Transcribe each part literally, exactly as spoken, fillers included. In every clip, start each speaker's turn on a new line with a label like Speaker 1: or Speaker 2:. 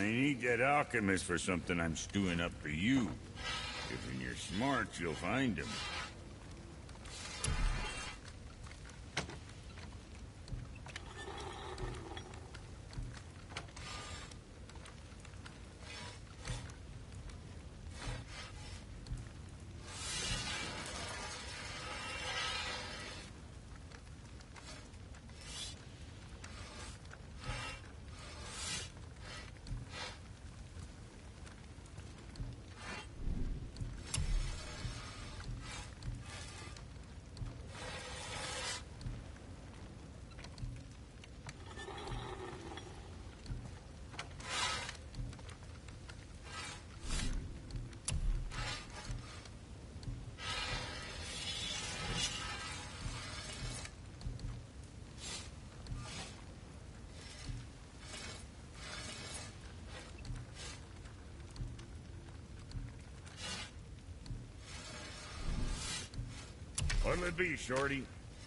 Speaker 1: need that alchemist for something I'm stewing up for you. If when you're smart, you'll find him. What'll it be, Shorty?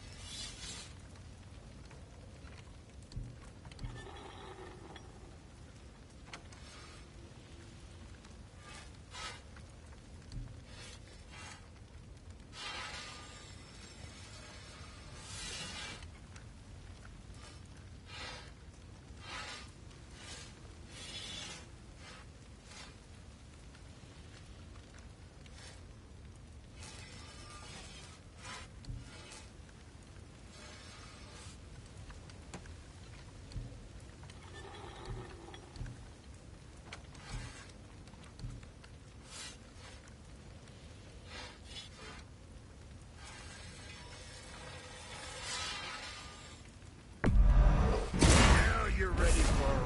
Speaker 1: You're ready for a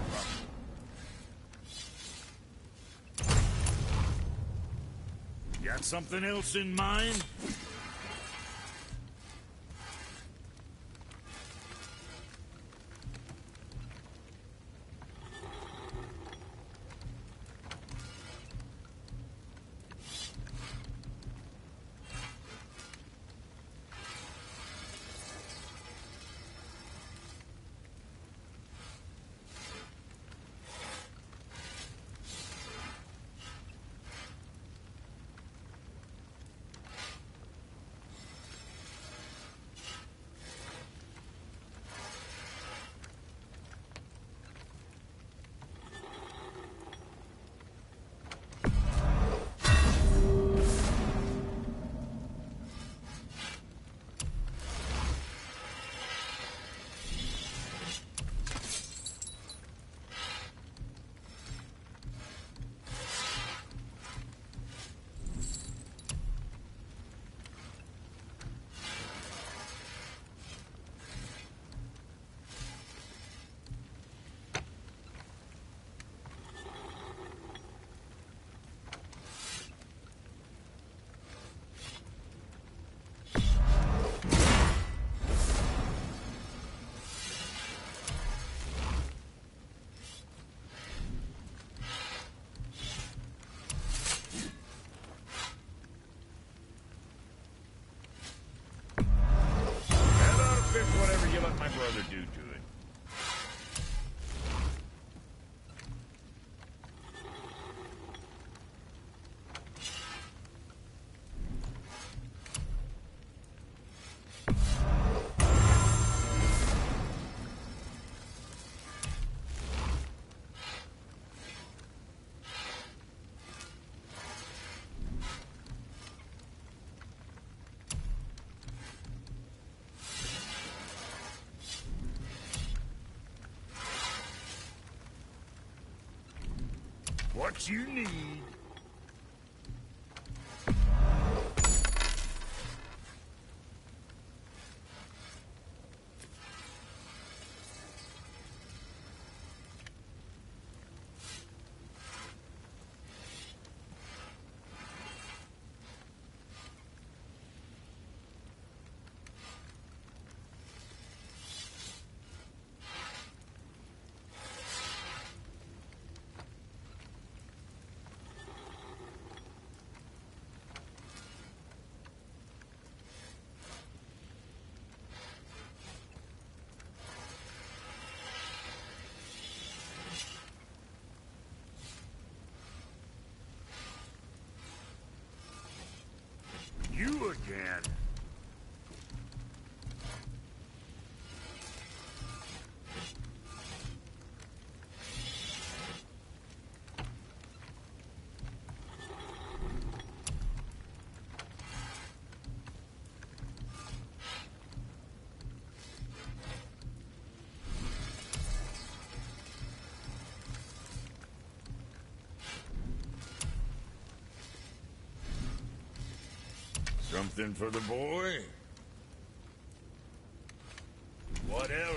Speaker 1: run. Got something else in mind? Whatever you let my brother do to it. What you need. Something for the boy? What else?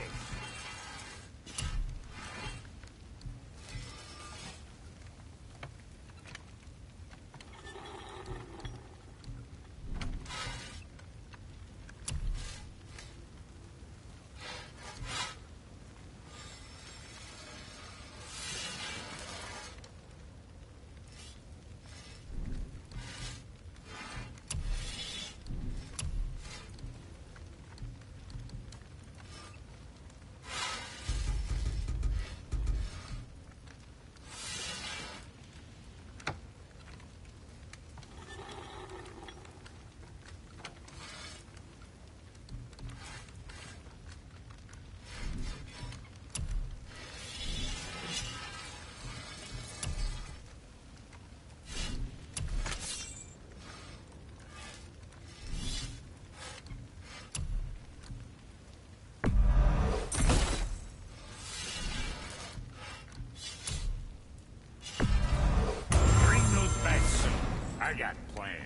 Speaker 1: I got plans.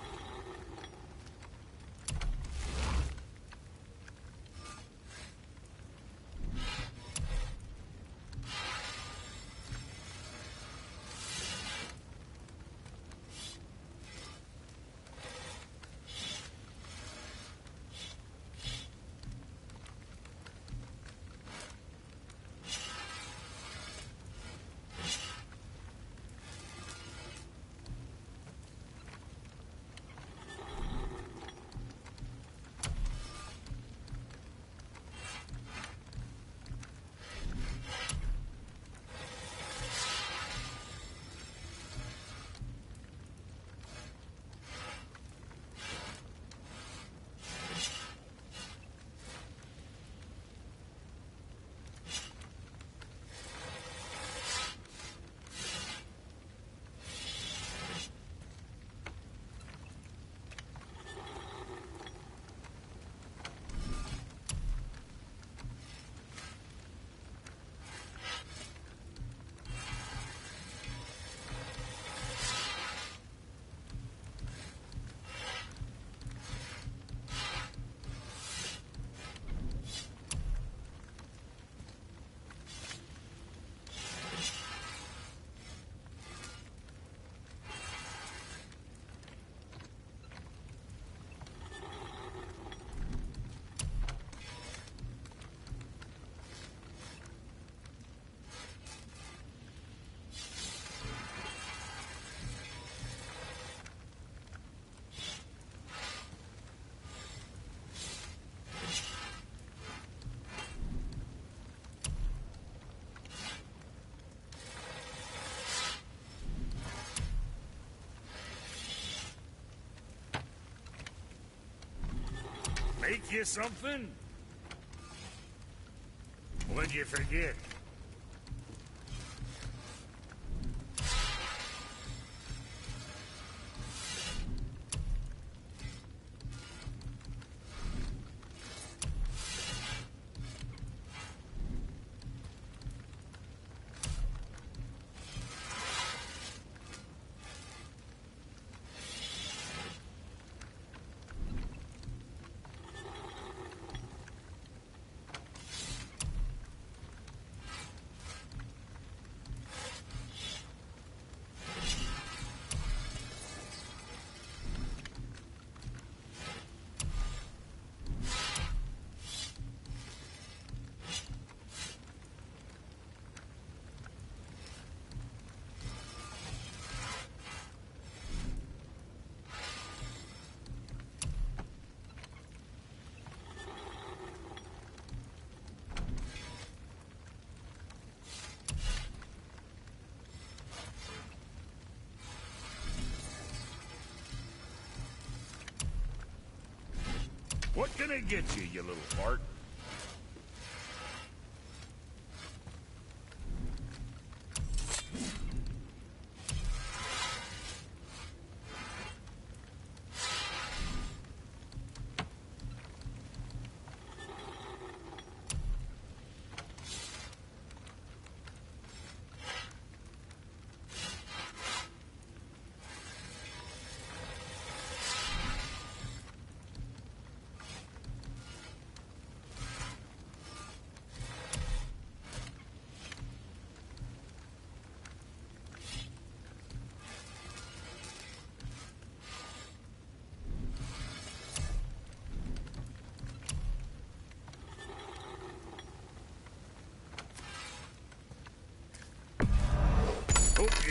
Speaker 1: Make you something? What'd you forget? What can I get you, you little fart?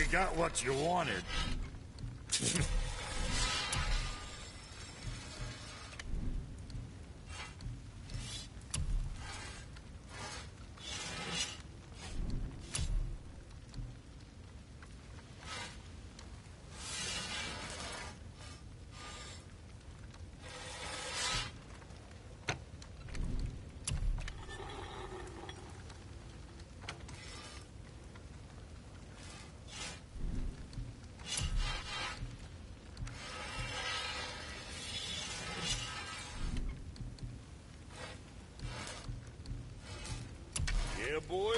Speaker 1: got what you wanted. Yeah, boy.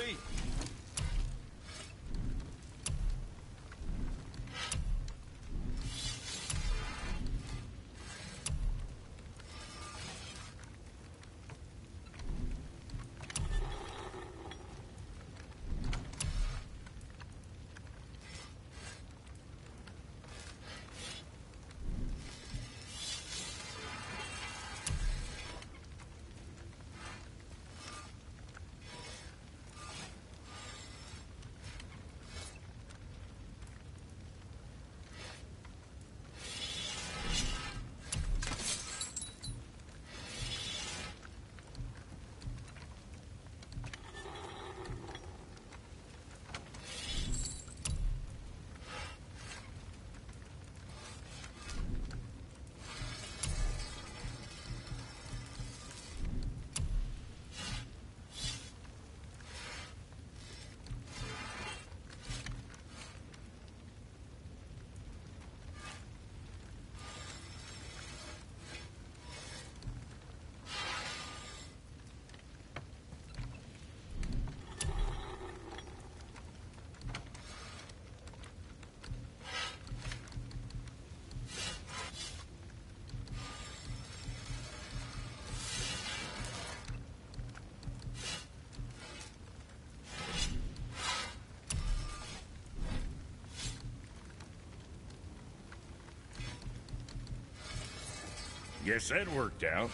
Speaker 1: Guess that worked out.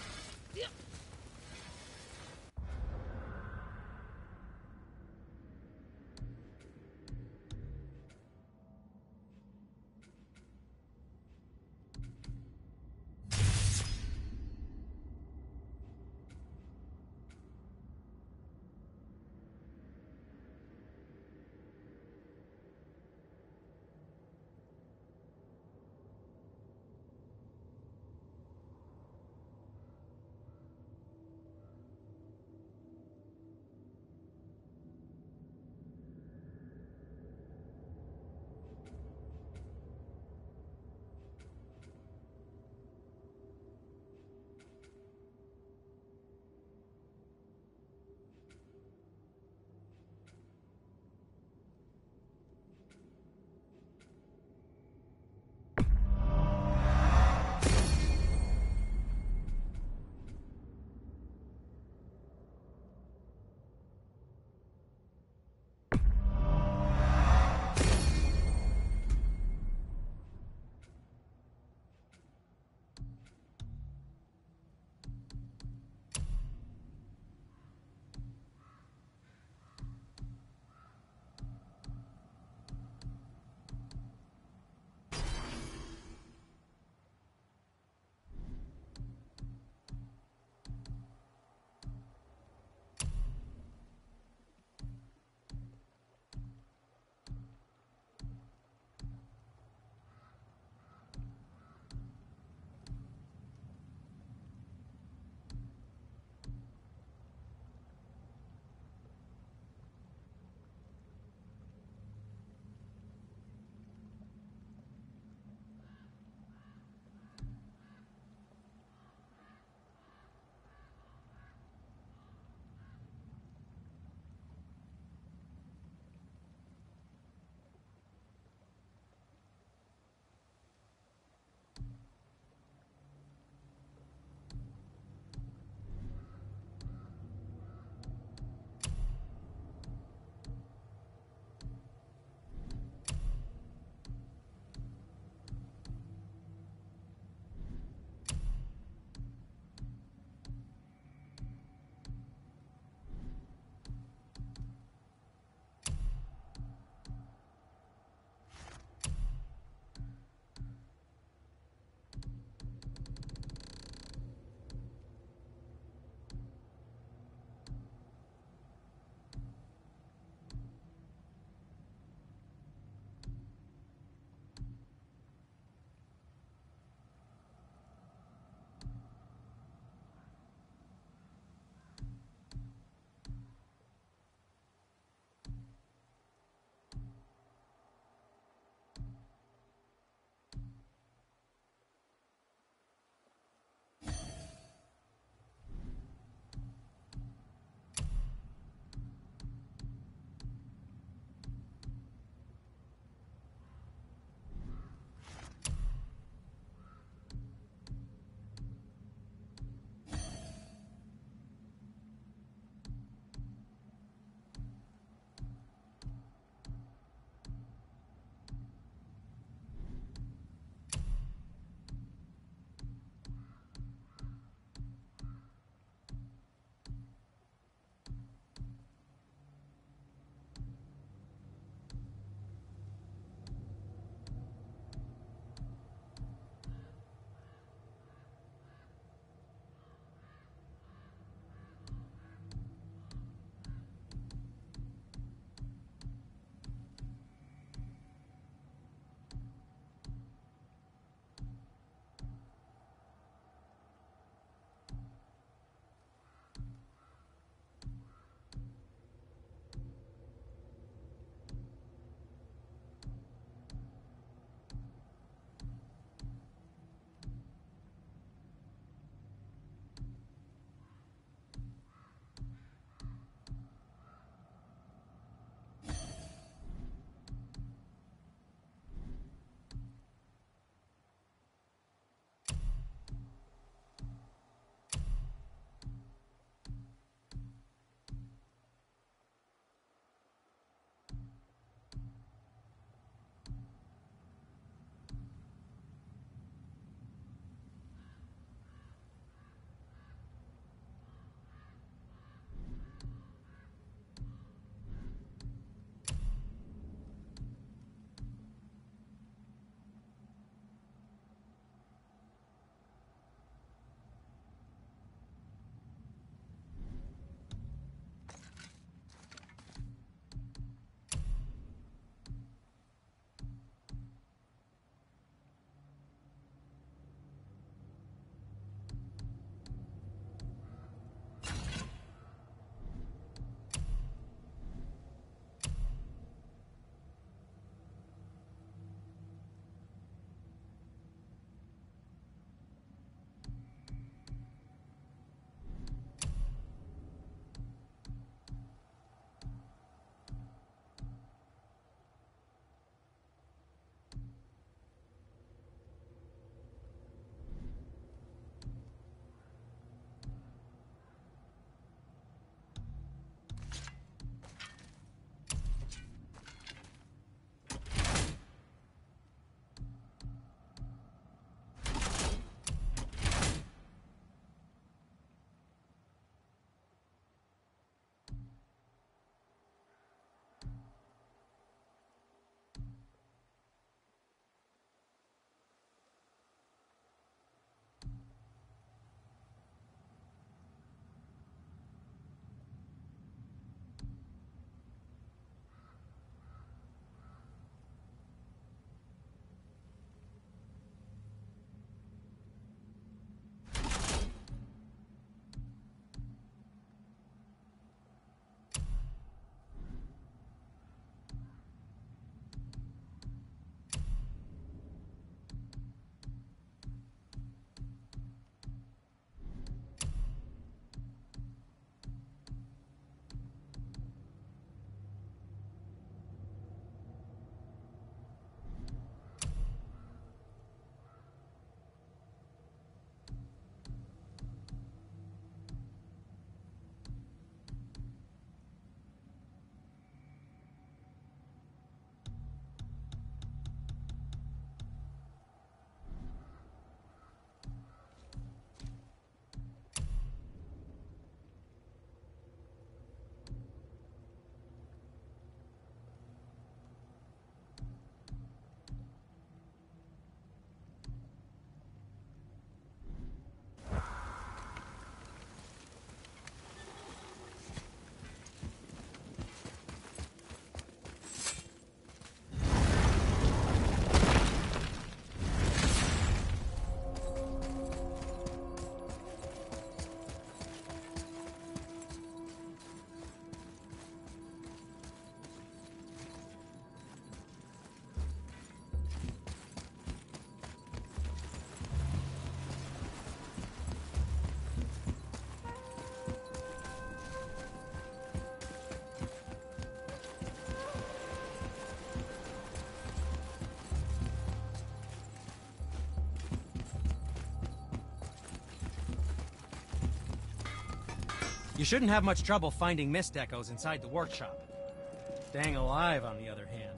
Speaker 2: You shouldn't have much trouble finding mist echoes inside the workshop. Staying alive, on the other hand.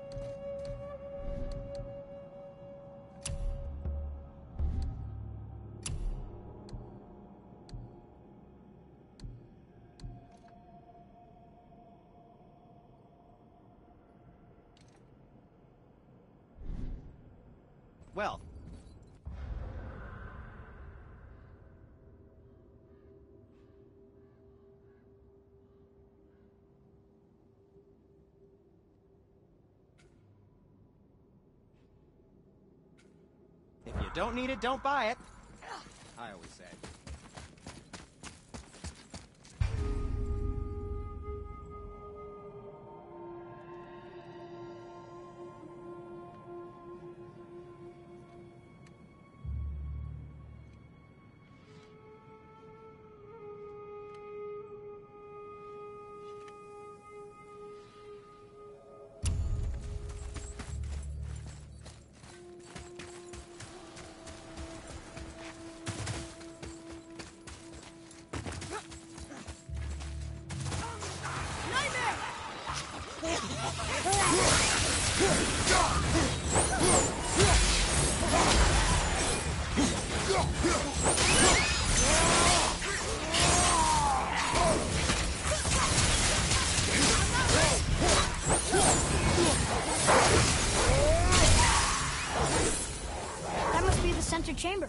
Speaker 2: Well. If you don't need it, don't buy it. I always say.
Speaker 3: That must be the center chamber.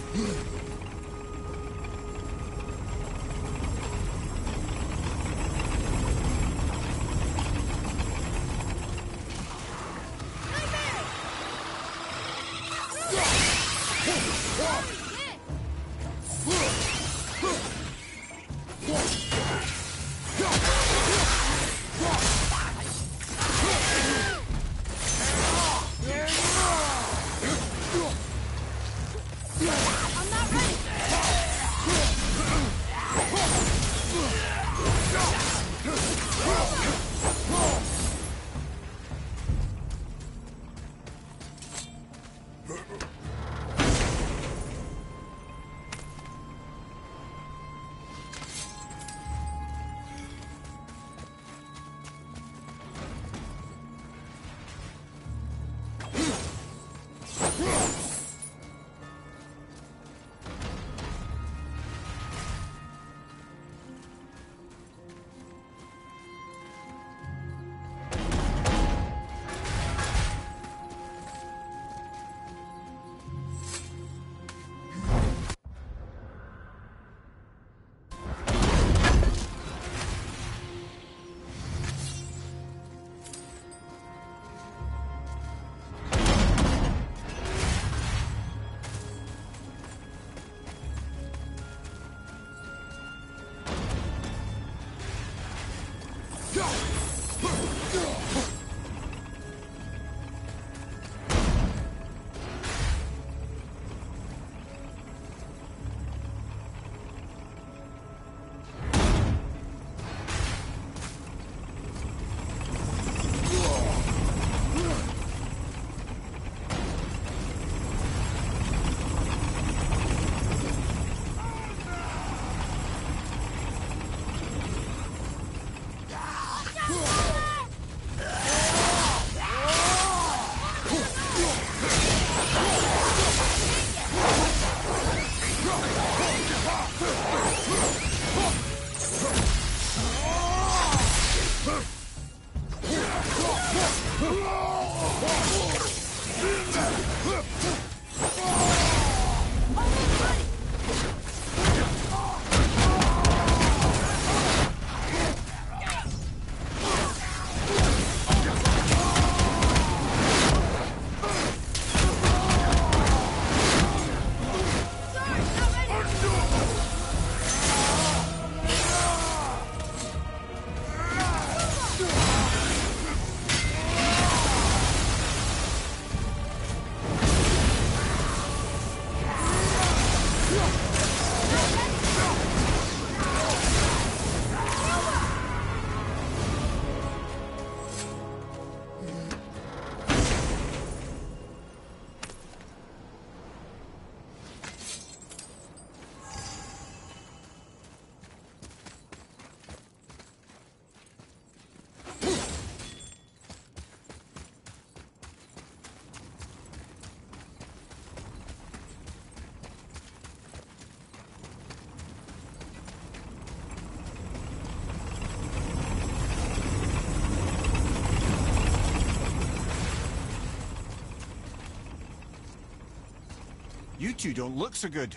Speaker 4: You two don't look so good.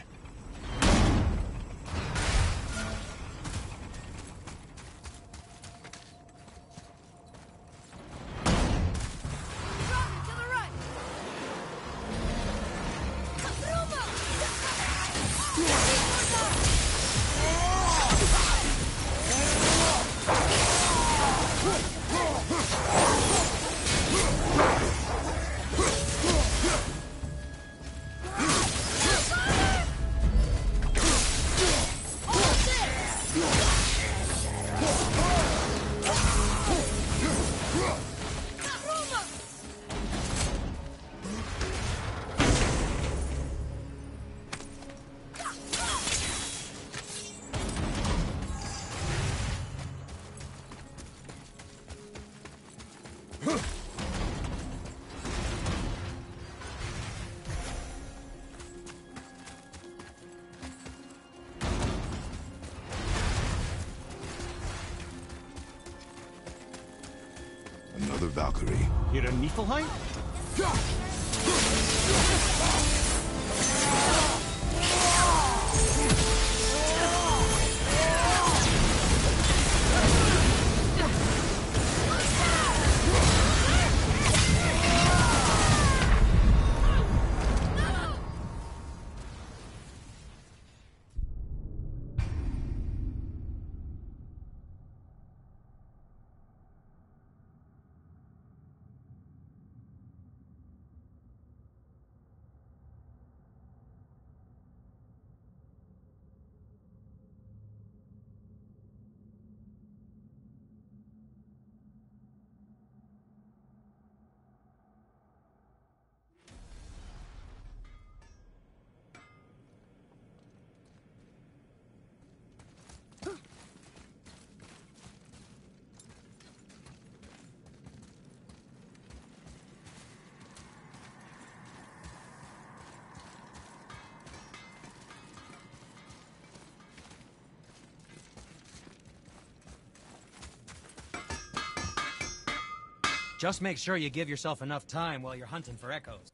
Speaker 5: Another Valkyrie.
Speaker 4: You're a Niflheim?
Speaker 2: Just make sure you give yourself enough time while you're hunting for echoes.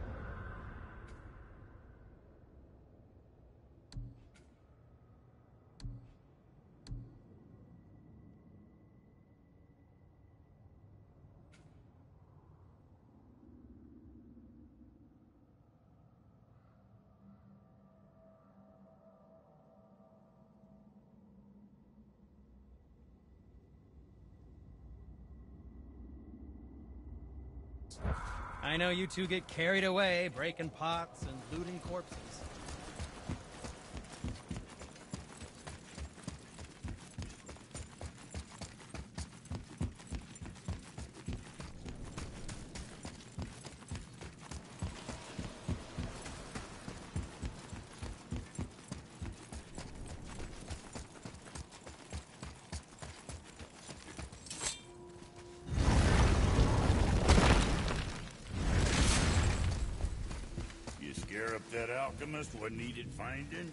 Speaker 2: I know you two get carried away, breaking pots and looting corpses.
Speaker 1: Scare up that alchemist what needed finding?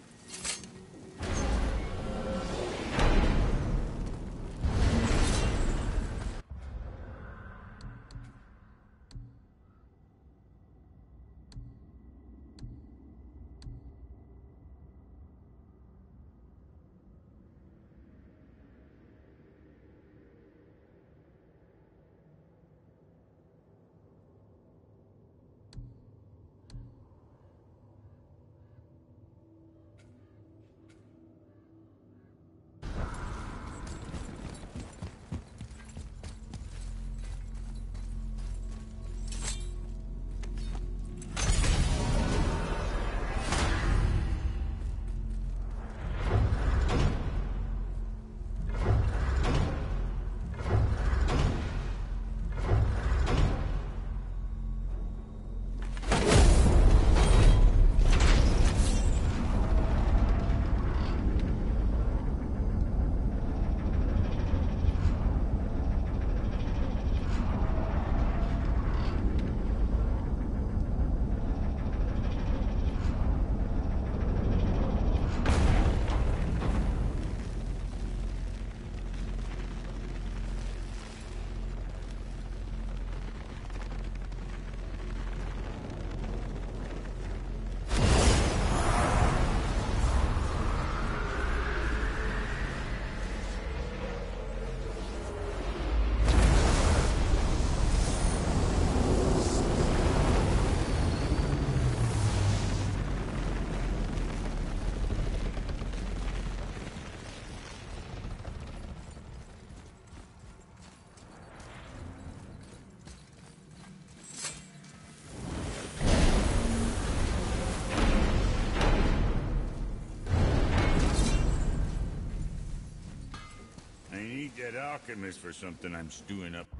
Speaker 1: That alchemist for something I'm stewing up.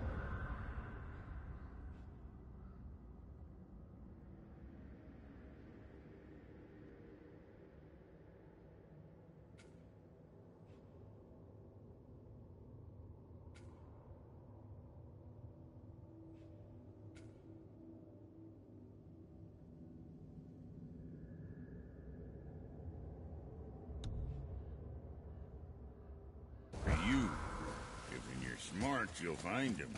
Speaker 1: You. If when you're smart, you'll find him.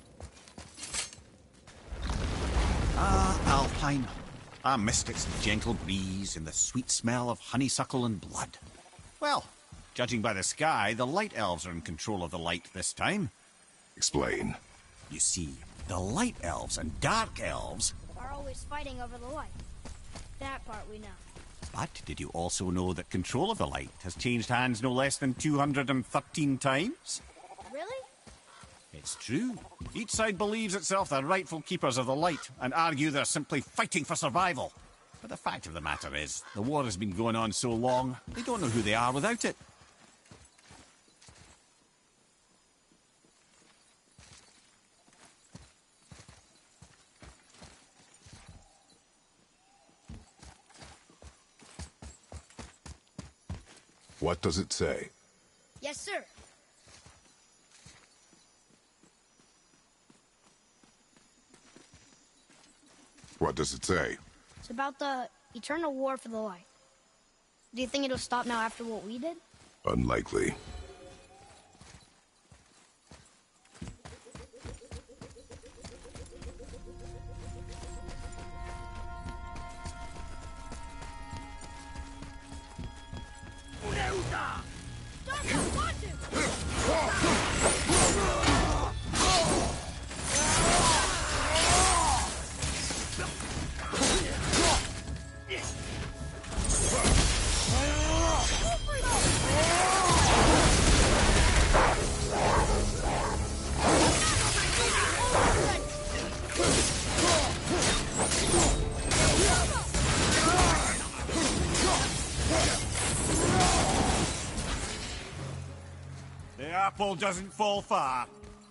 Speaker 4: Ah, Alpine. I missed its gentle breeze and the sweet smell of honeysuckle and blood. Well, judging by the sky, the light elves are in control of the light this time.
Speaker 5: Explain.
Speaker 4: You see, the light elves and dark elves
Speaker 3: Are always fighting over the light. That part we know.
Speaker 4: But did you also know that control of the light has changed hands no less than two hundred thirteen times?
Speaker 3: Really?
Speaker 4: It's true. Each side believes itself the rightful keepers of the light and argue they're simply fighting for survival. But the fact of the matter is, the war has been going on so long, they don't know who they are without it.
Speaker 5: What does it say?
Speaker 3: Yes, sir.
Speaker 5: What does it say?
Speaker 3: It's about the eternal war for the light. Do you think it'll stop now after what we did?
Speaker 5: Unlikely.
Speaker 4: The apple doesn't fall far.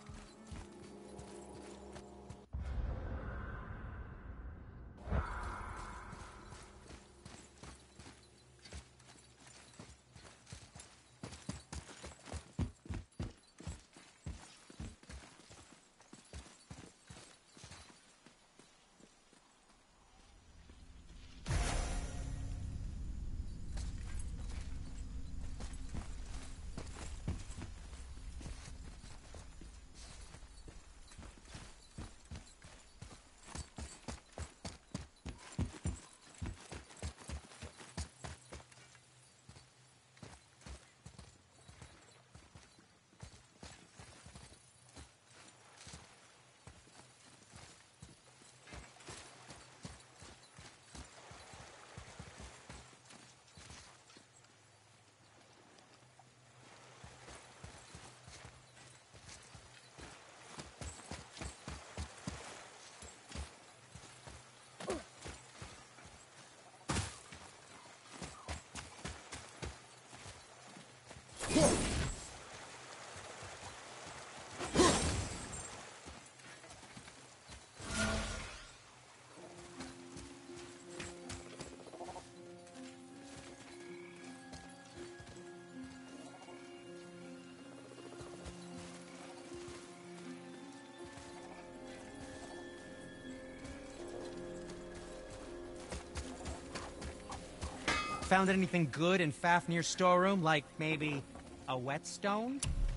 Speaker 2: Found anything good in Fafnir's storeroom, like maybe a whetstone?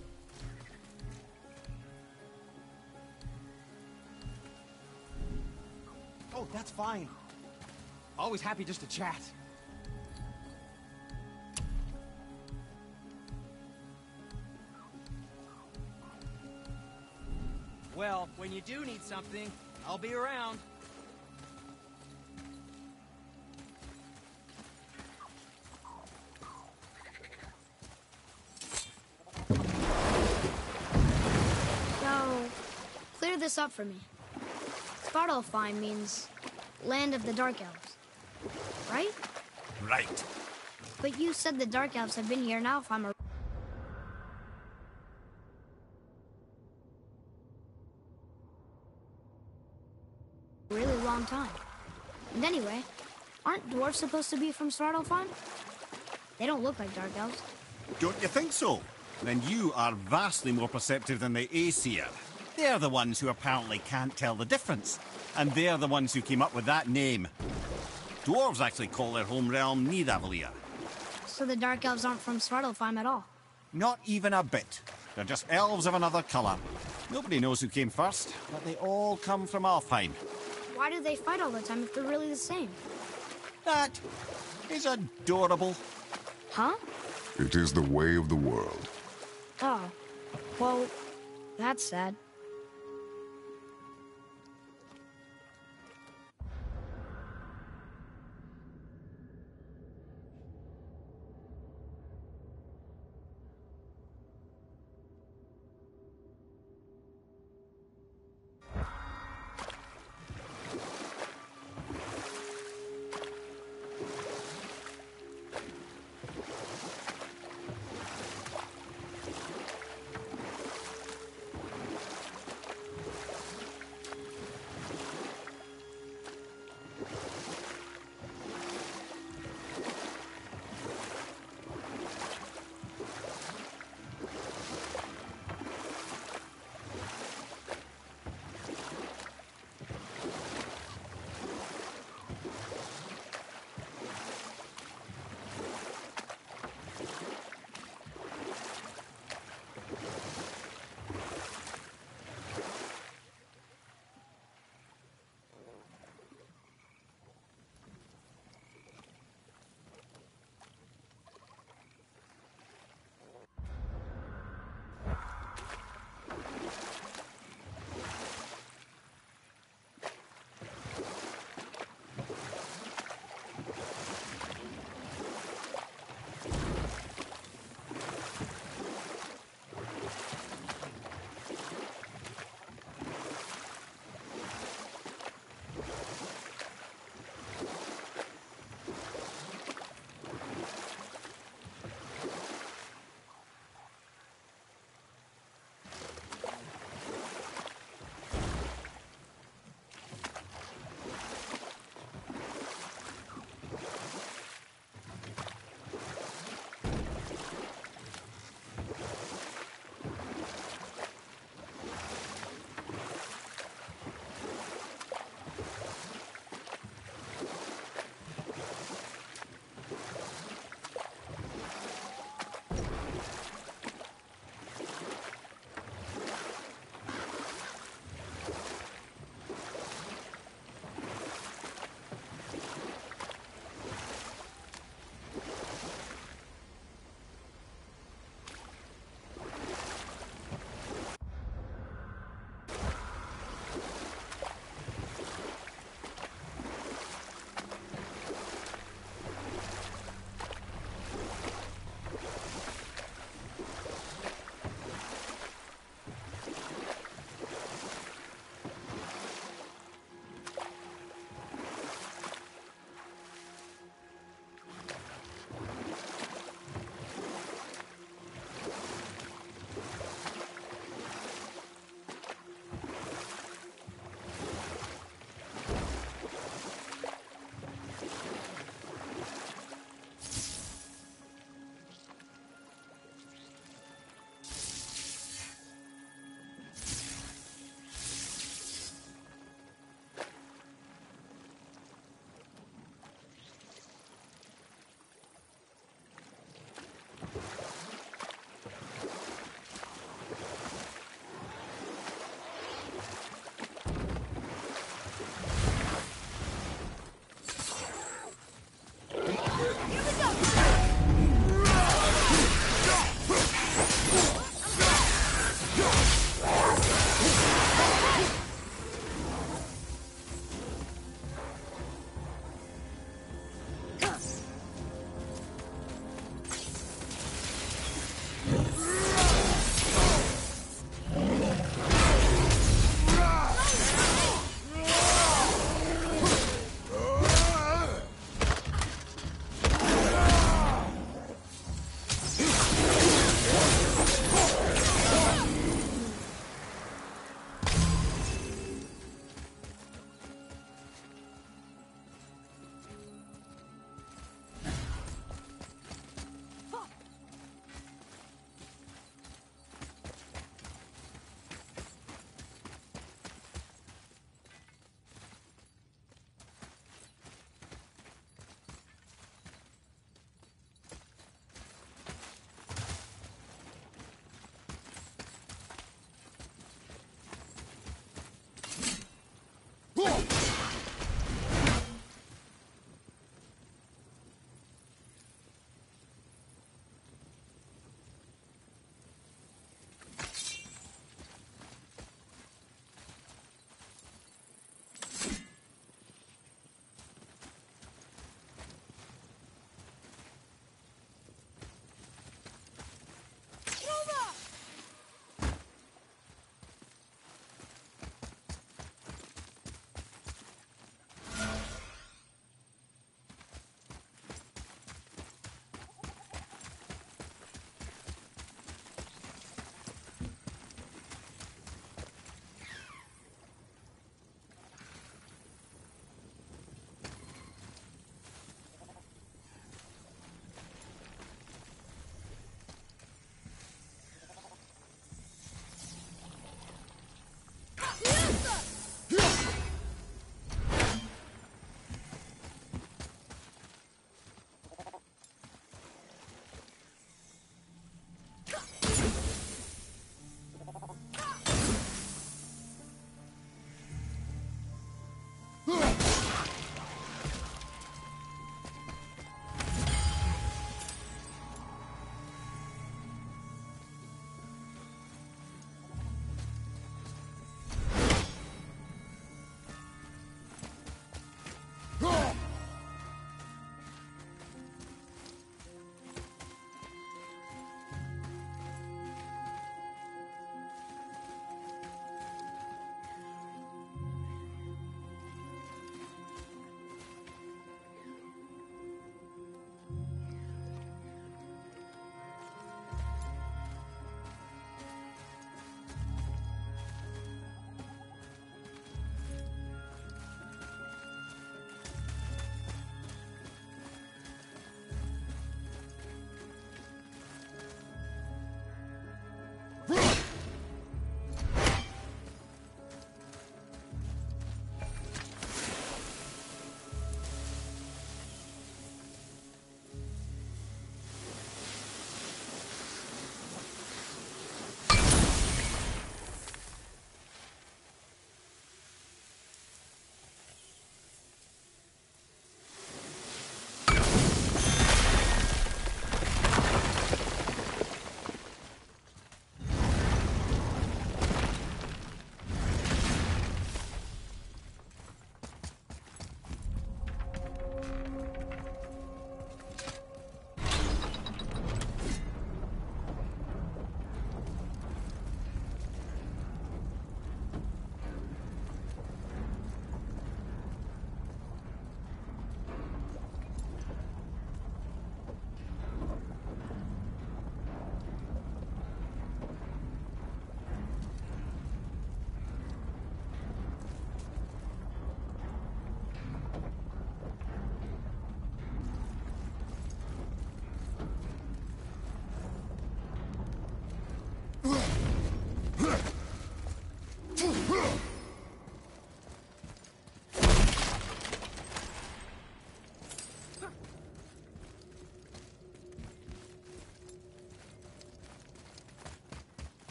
Speaker 2: Oh, that's fine. Always happy just to chat. Well, when you do need something, I'll be around.
Speaker 3: So, clear this up for me. Svartalfheim means land of the Dark Elves, right?
Speaker 4: Right.
Speaker 3: But you said the Dark Elves have been here now for a really long time. And anyway, aren't dwarves supposed to be from Svartalfheim? They don't look like Dark Elves.
Speaker 4: Don't you think so? Then you are vastly more perceptive than the Aesir. They're the ones who apparently can't tell the difference. And they're the ones who came up with that name. Dwarves actually call their home realm Nidavellir.
Speaker 3: So the Dark Elves aren't from Svartalfheim at all?
Speaker 4: Not even a bit. They're just elves of another colour. Nobody knows who came first, but they all come from Alfheim.
Speaker 3: Why do they fight all the time if they're really the same?
Speaker 4: That is adorable.
Speaker 3: Huh?
Speaker 5: It is the way of the world.
Speaker 3: Oh. Well, that's sad.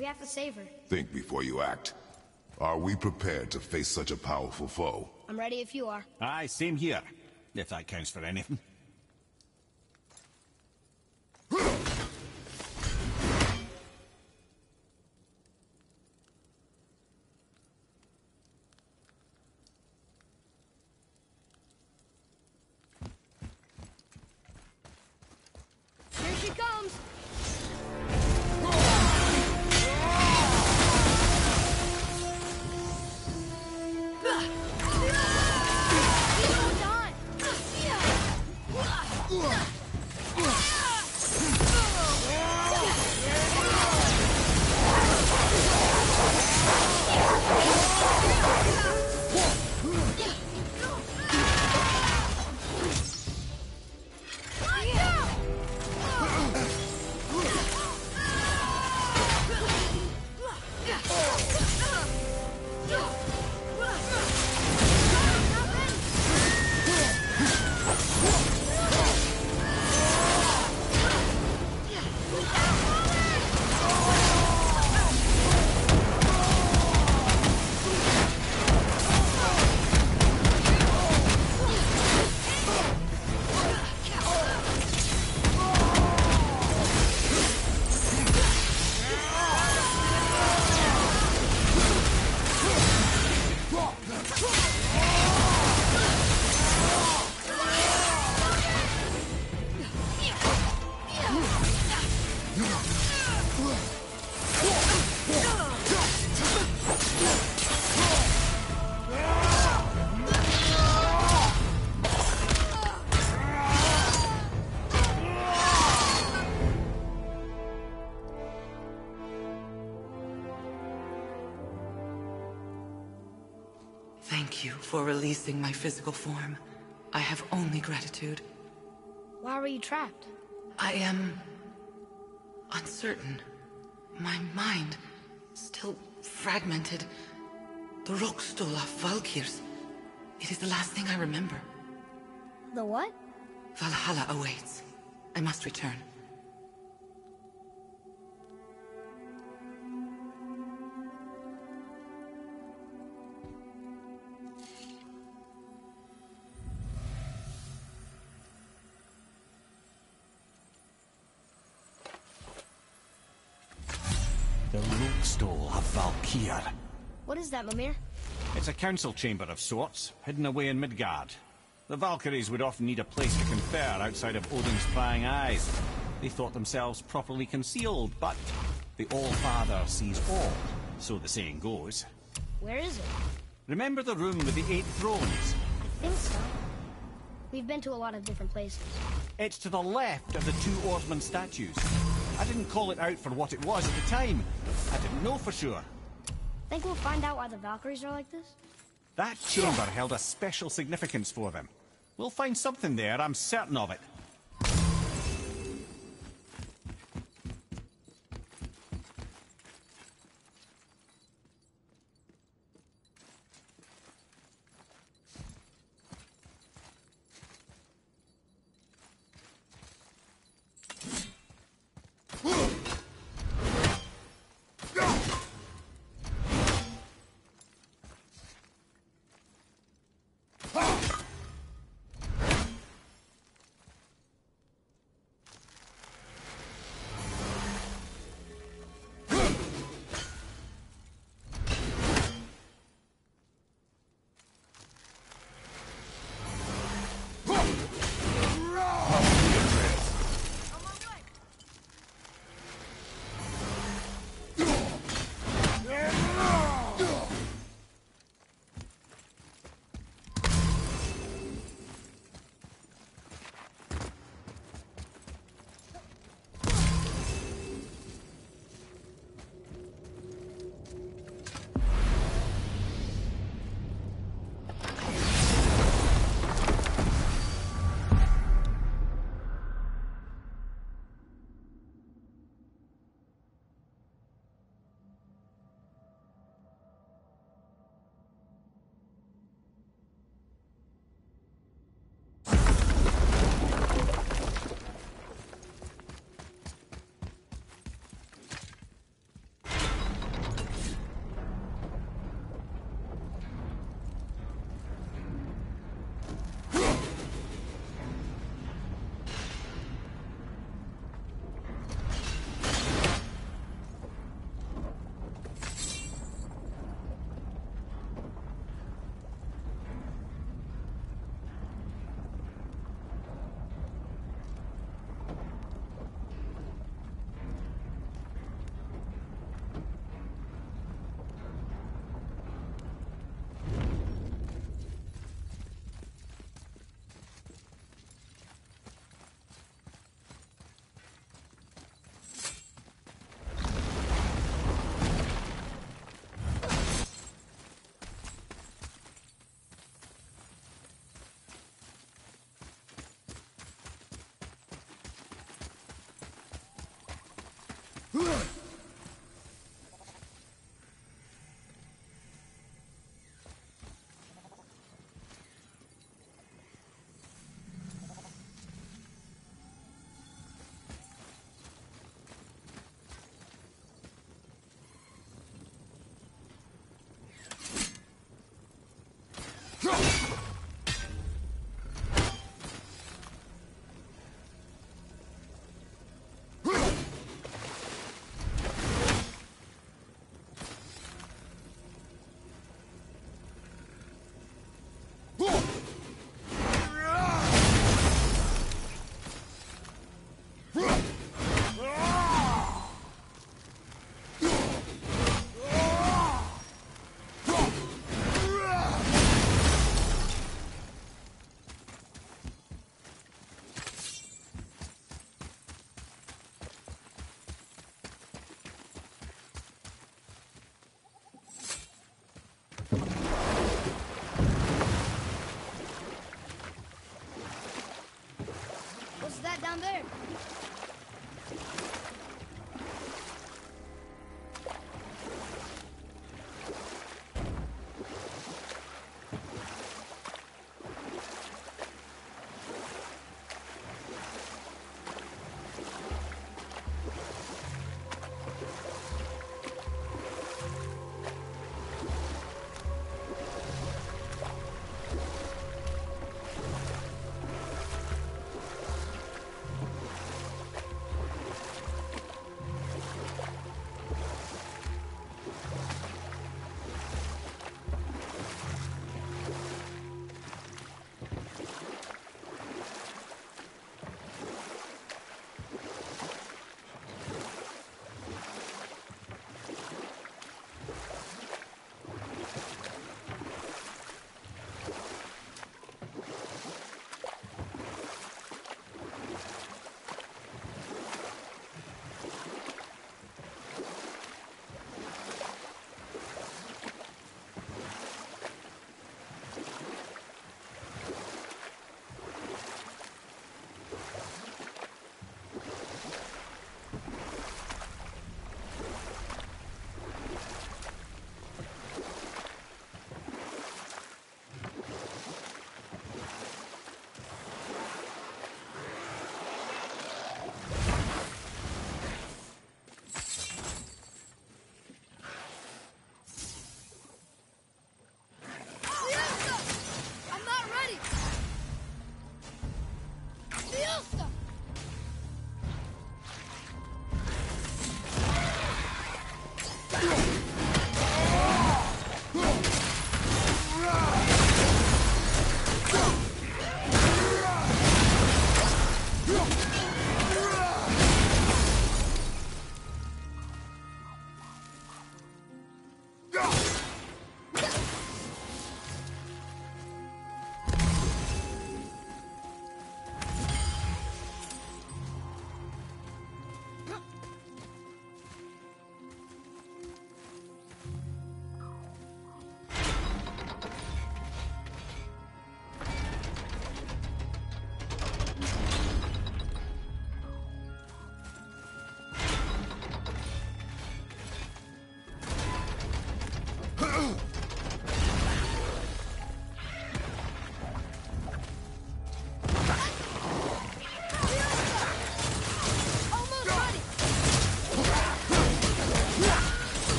Speaker 3: We have to save her.
Speaker 5: Think before you act. Are we prepared to face such a powerful foe?
Speaker 3: I'm ready if you are.
Speaker 4: Aye, same here. If that counts for anything.
Speaker 3: Here she comes!
Speaker 6: Thank you for releasing my physical form. I have only gratitude.
Speaker 3: Why were you trapped?
Speaker 6: I am... uncertain. My mind... still fragmented. The Rockstol of Valkyrs. It is the last thing I remember.
Speaker 3: The what?
Speaker 6: Valhalla awaits. I must return.
Speaker 4: The Rookstol of Valkyr.
Speaker 3: What is that, Mimir?
Speaker 4: It's a council chamber of sorts, hidden away in Midgard. The Valkyries would often need a place to confer outside of Odin's prying eyes. They thought themselves properly concealed, but the All-Father sees all, so the saying goes.
Speaker 3: Where is it?
Speaker 4: Remember the room with the eight thrones?
Speaker 3: I think so. We've been to a lot of different places.
Speaker 4: It's to the left of the two Orsman statues. I didn't call it out for what it was at the time. I didn't know for sure.
Speaker 3: Think we'll find out why the Valkyries are like this?
Speaker 4: That chamber held a special significance for them. We'll find something there, I'm certain of it.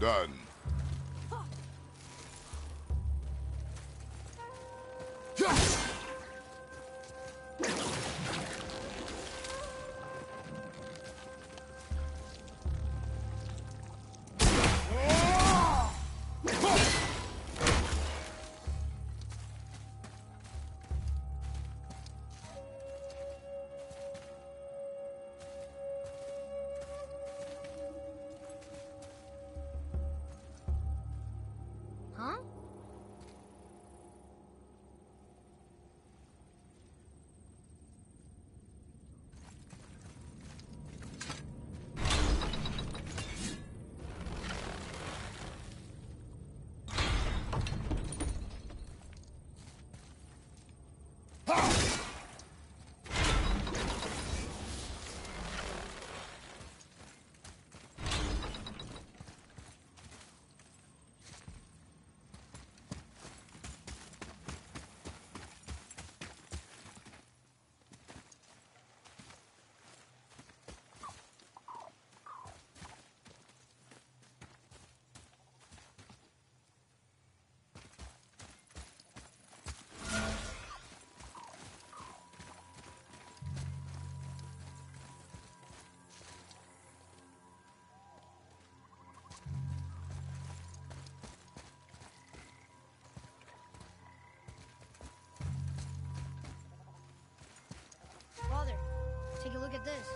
Speaker 5: Done.
Speaker 3: Huh? Father, take a look at this.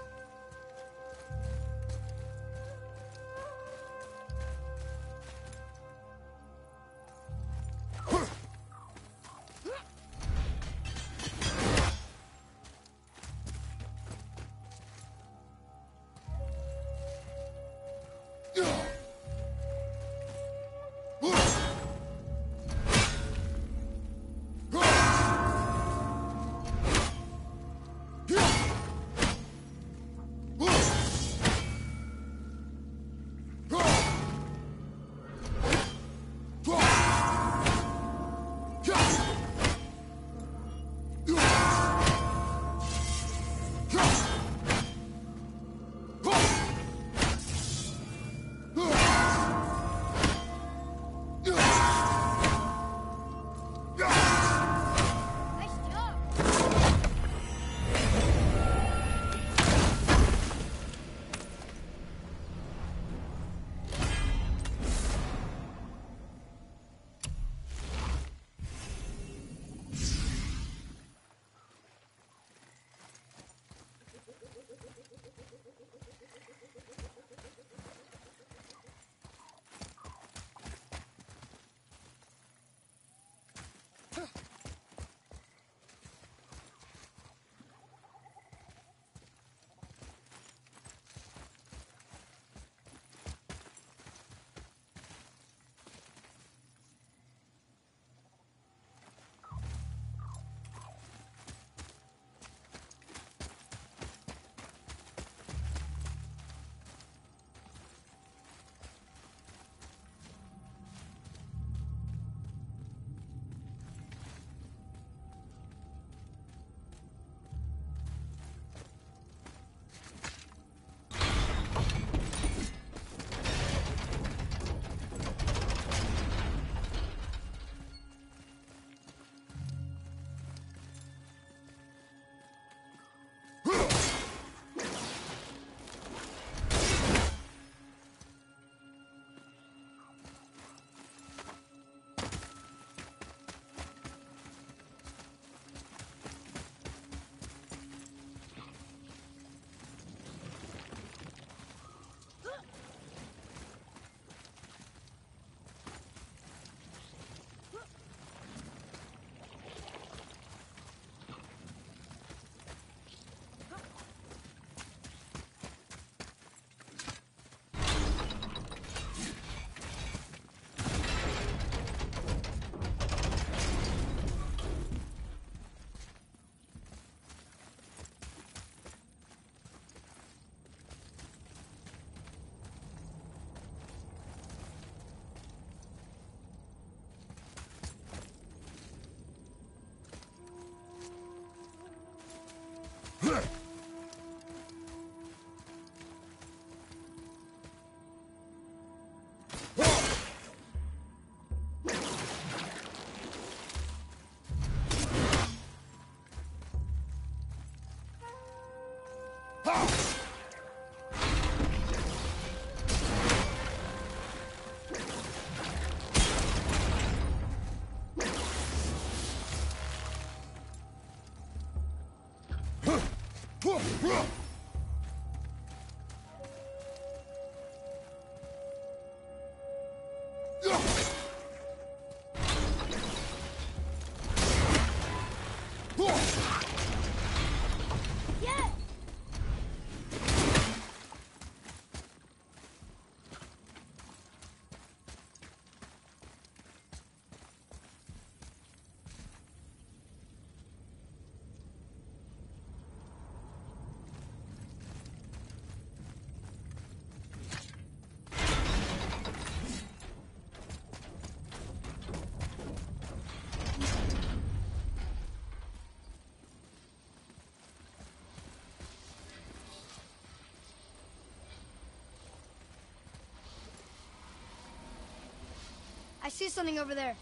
Speaker 3: I see something over there.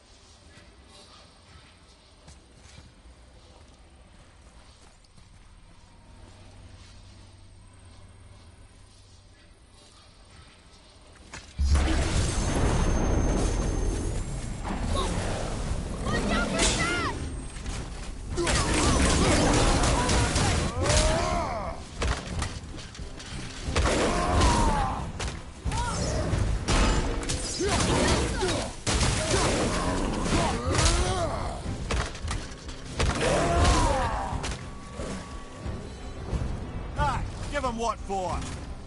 Speaker 4: Give him what for?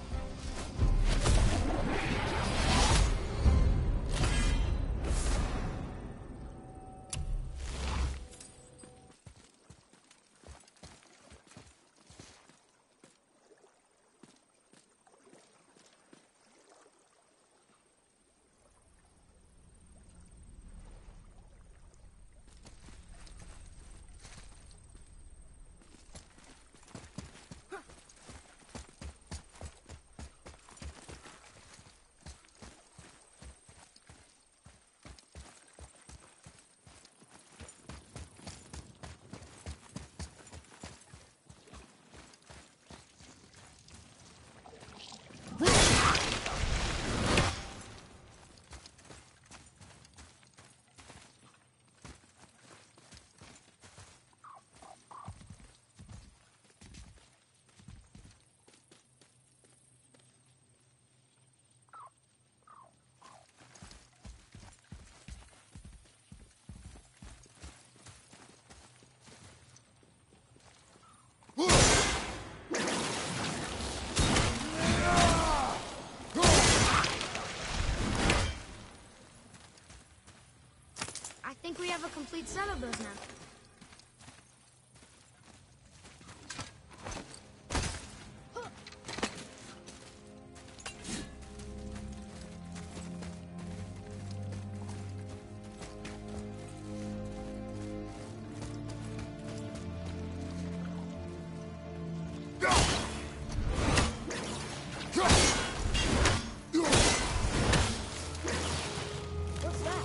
Speaker 3: I think we have a complete set of those now. What's that?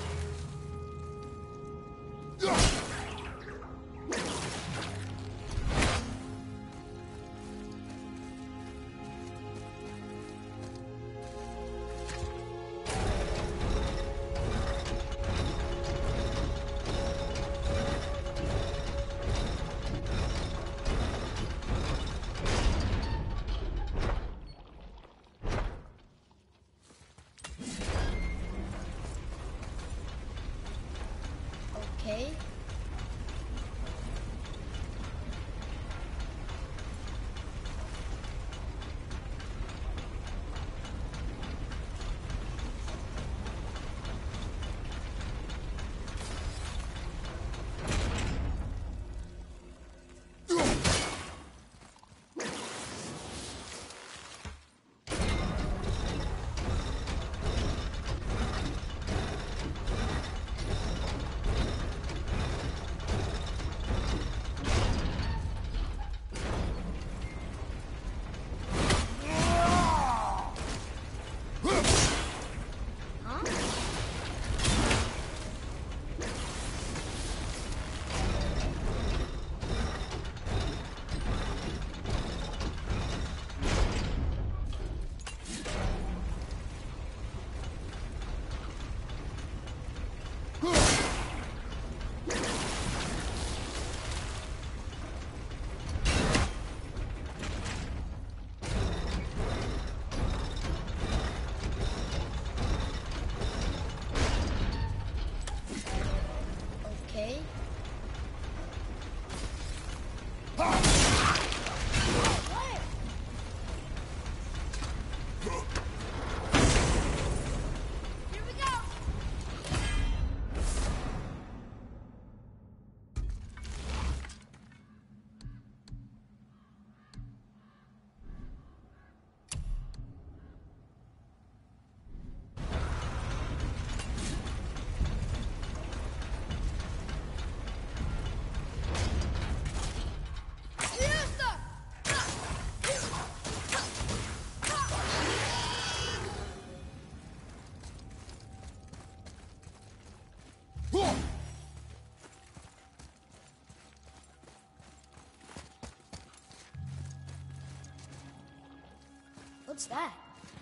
Speaker 3: What's that?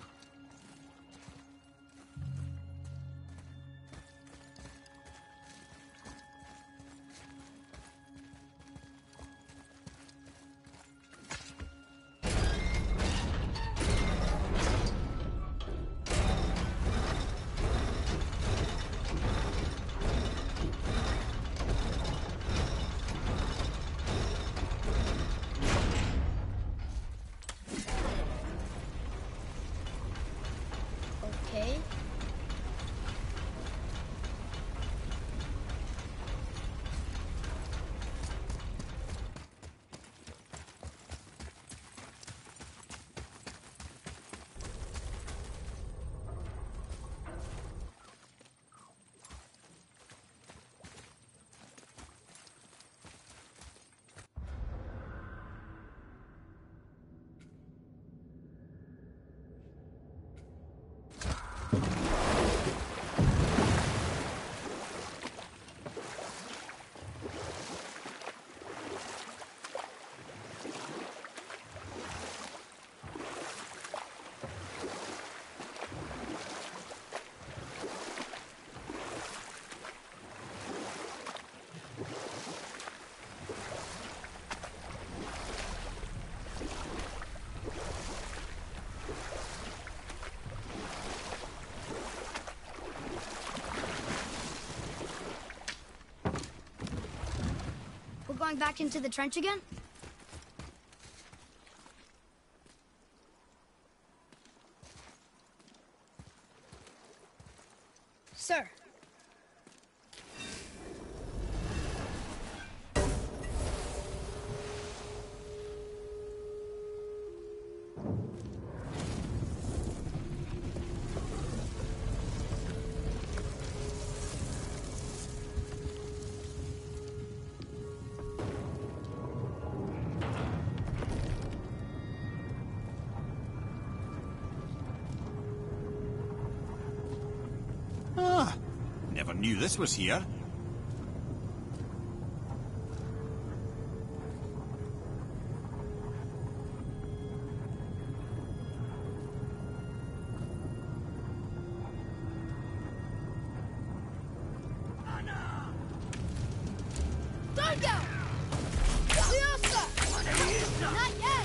Speaker 3: Okay. We're going back into the trench again? Sir.
Speaker 4: Ah, never knew this was here.
Speaker 3: Don't go! Liosa! Not yet!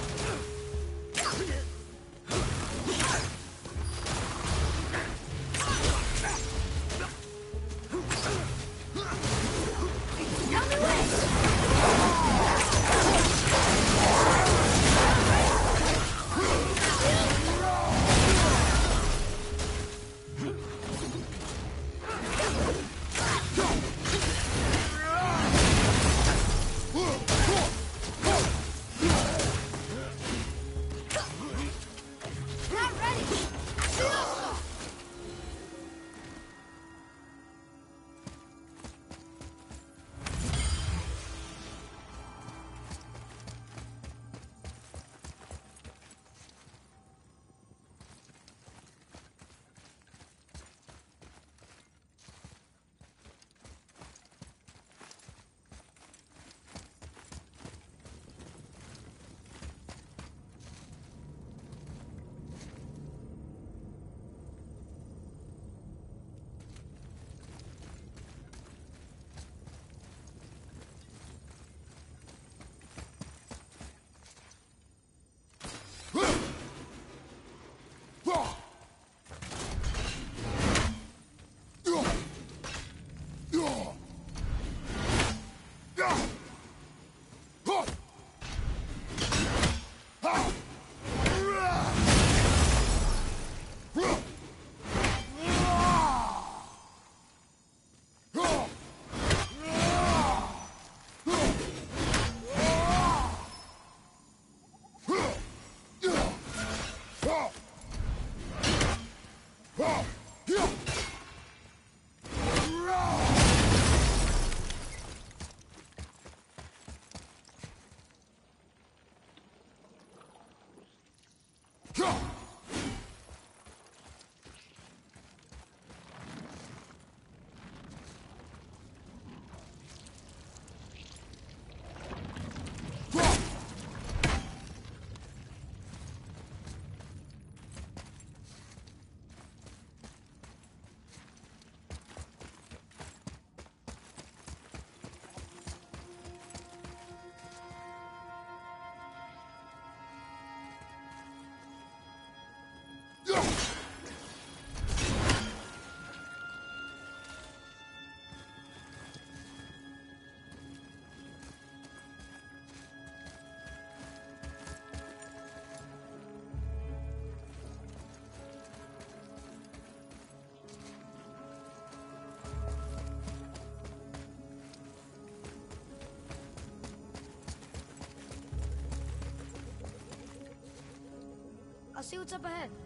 Speaker 3: Tell me when! Not ready! Liosa! I'll see what's up ahead.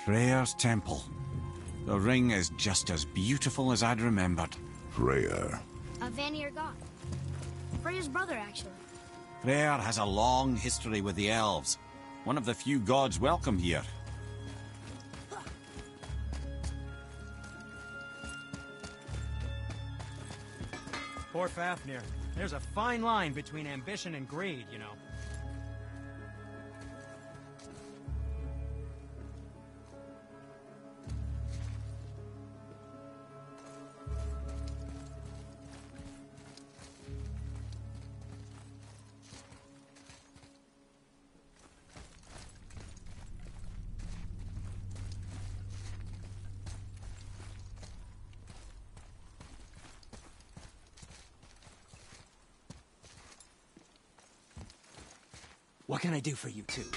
Speaker 4: Freya's temple. The ring is just as beautiful as I'd remembered.
Speaker 5: Freyr.
Speaker 3: A Vanir god. Freya's brother, actually.
Speaker 4: Freyr has a long history with the elves. One of the few gods welcome here.
Speaker 2: Poor Fafnir. There's a fine line between ambition and greed, you know. What can I do for you two?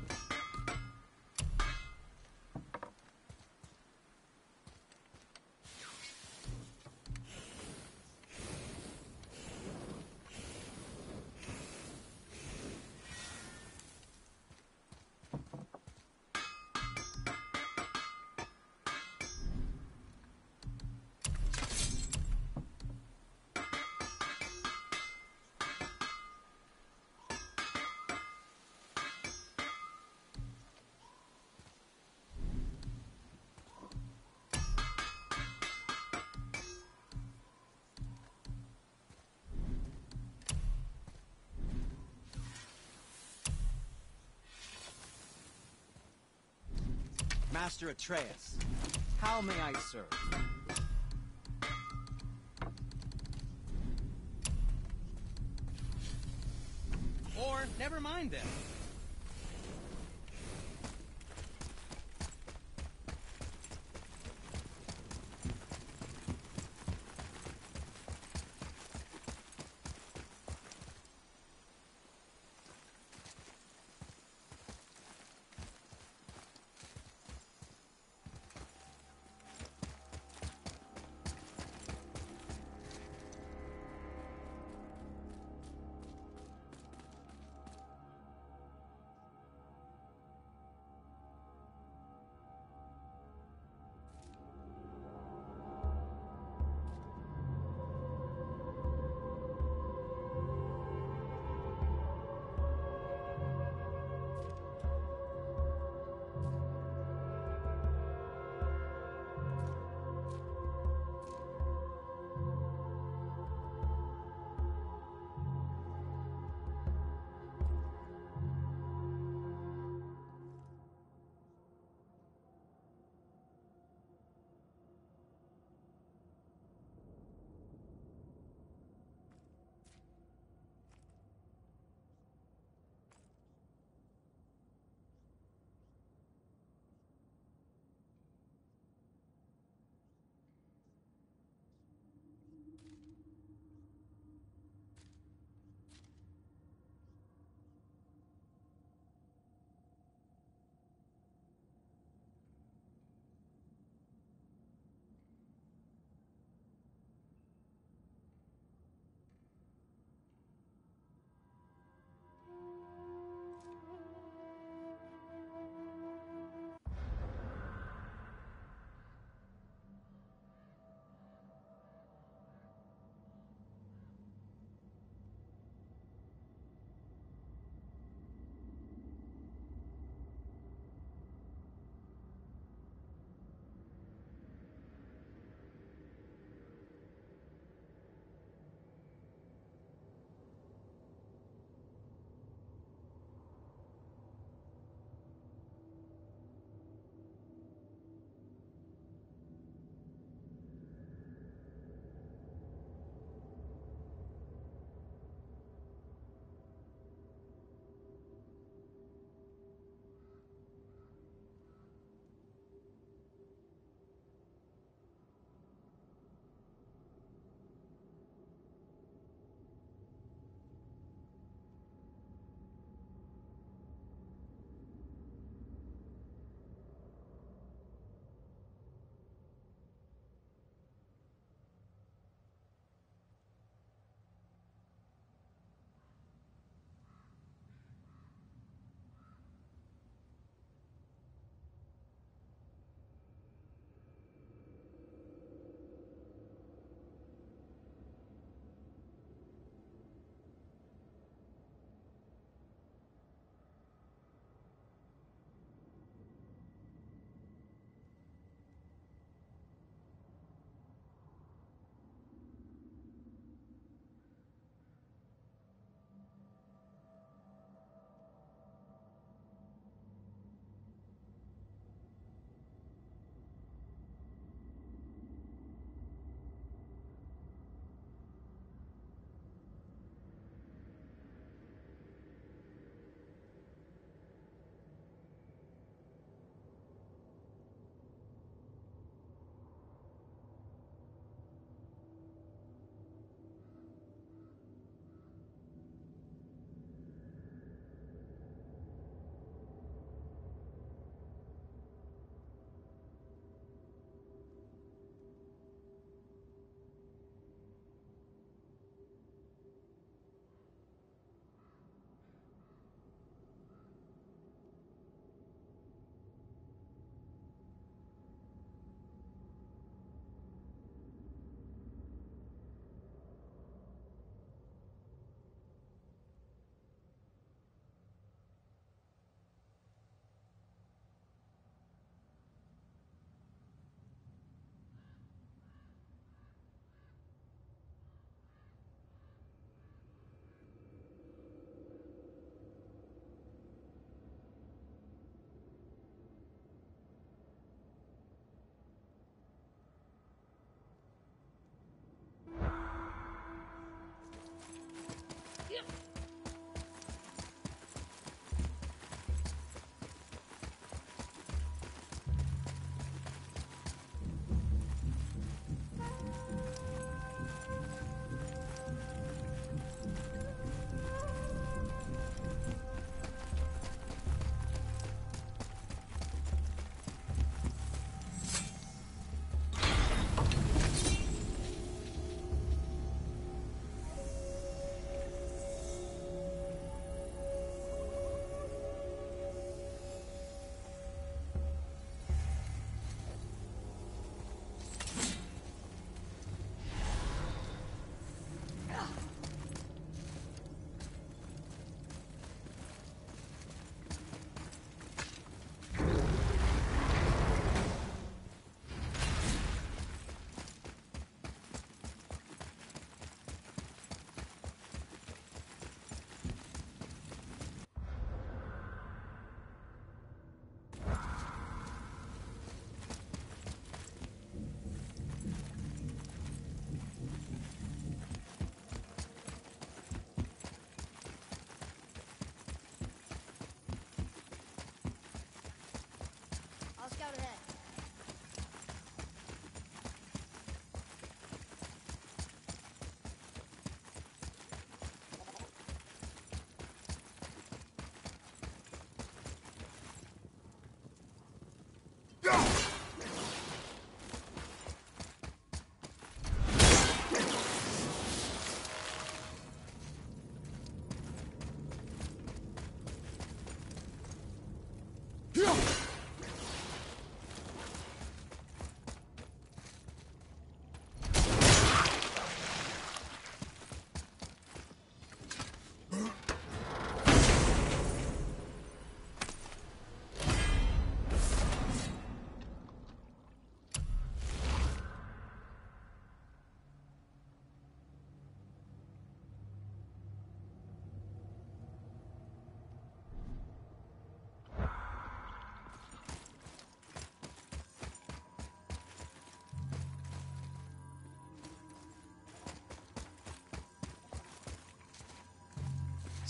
Speaker 7: Master Atreus, how may I serve?
Speaker 2: Or, never mind then.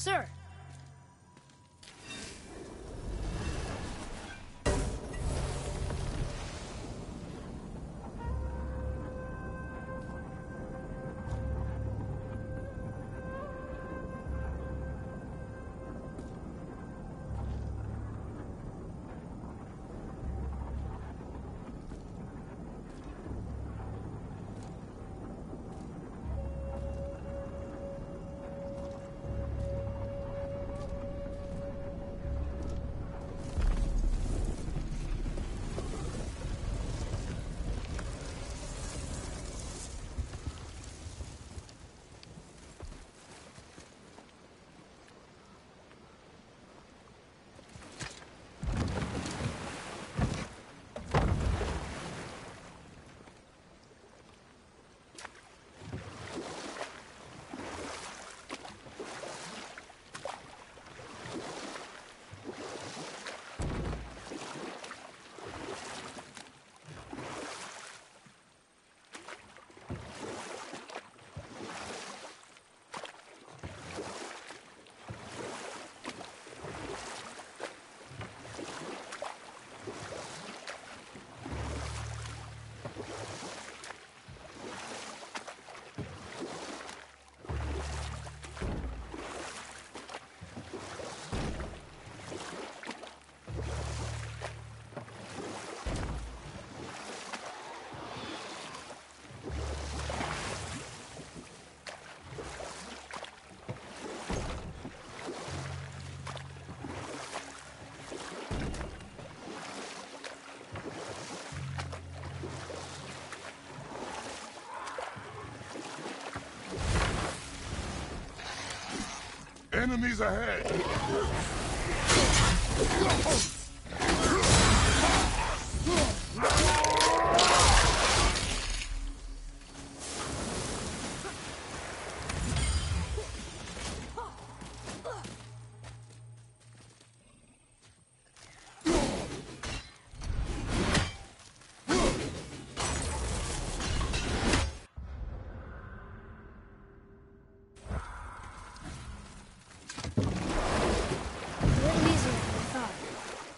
Speaker 3: sir.
Speaker 5: Enemies ahead!
Speaker 3: A little easier than I thought.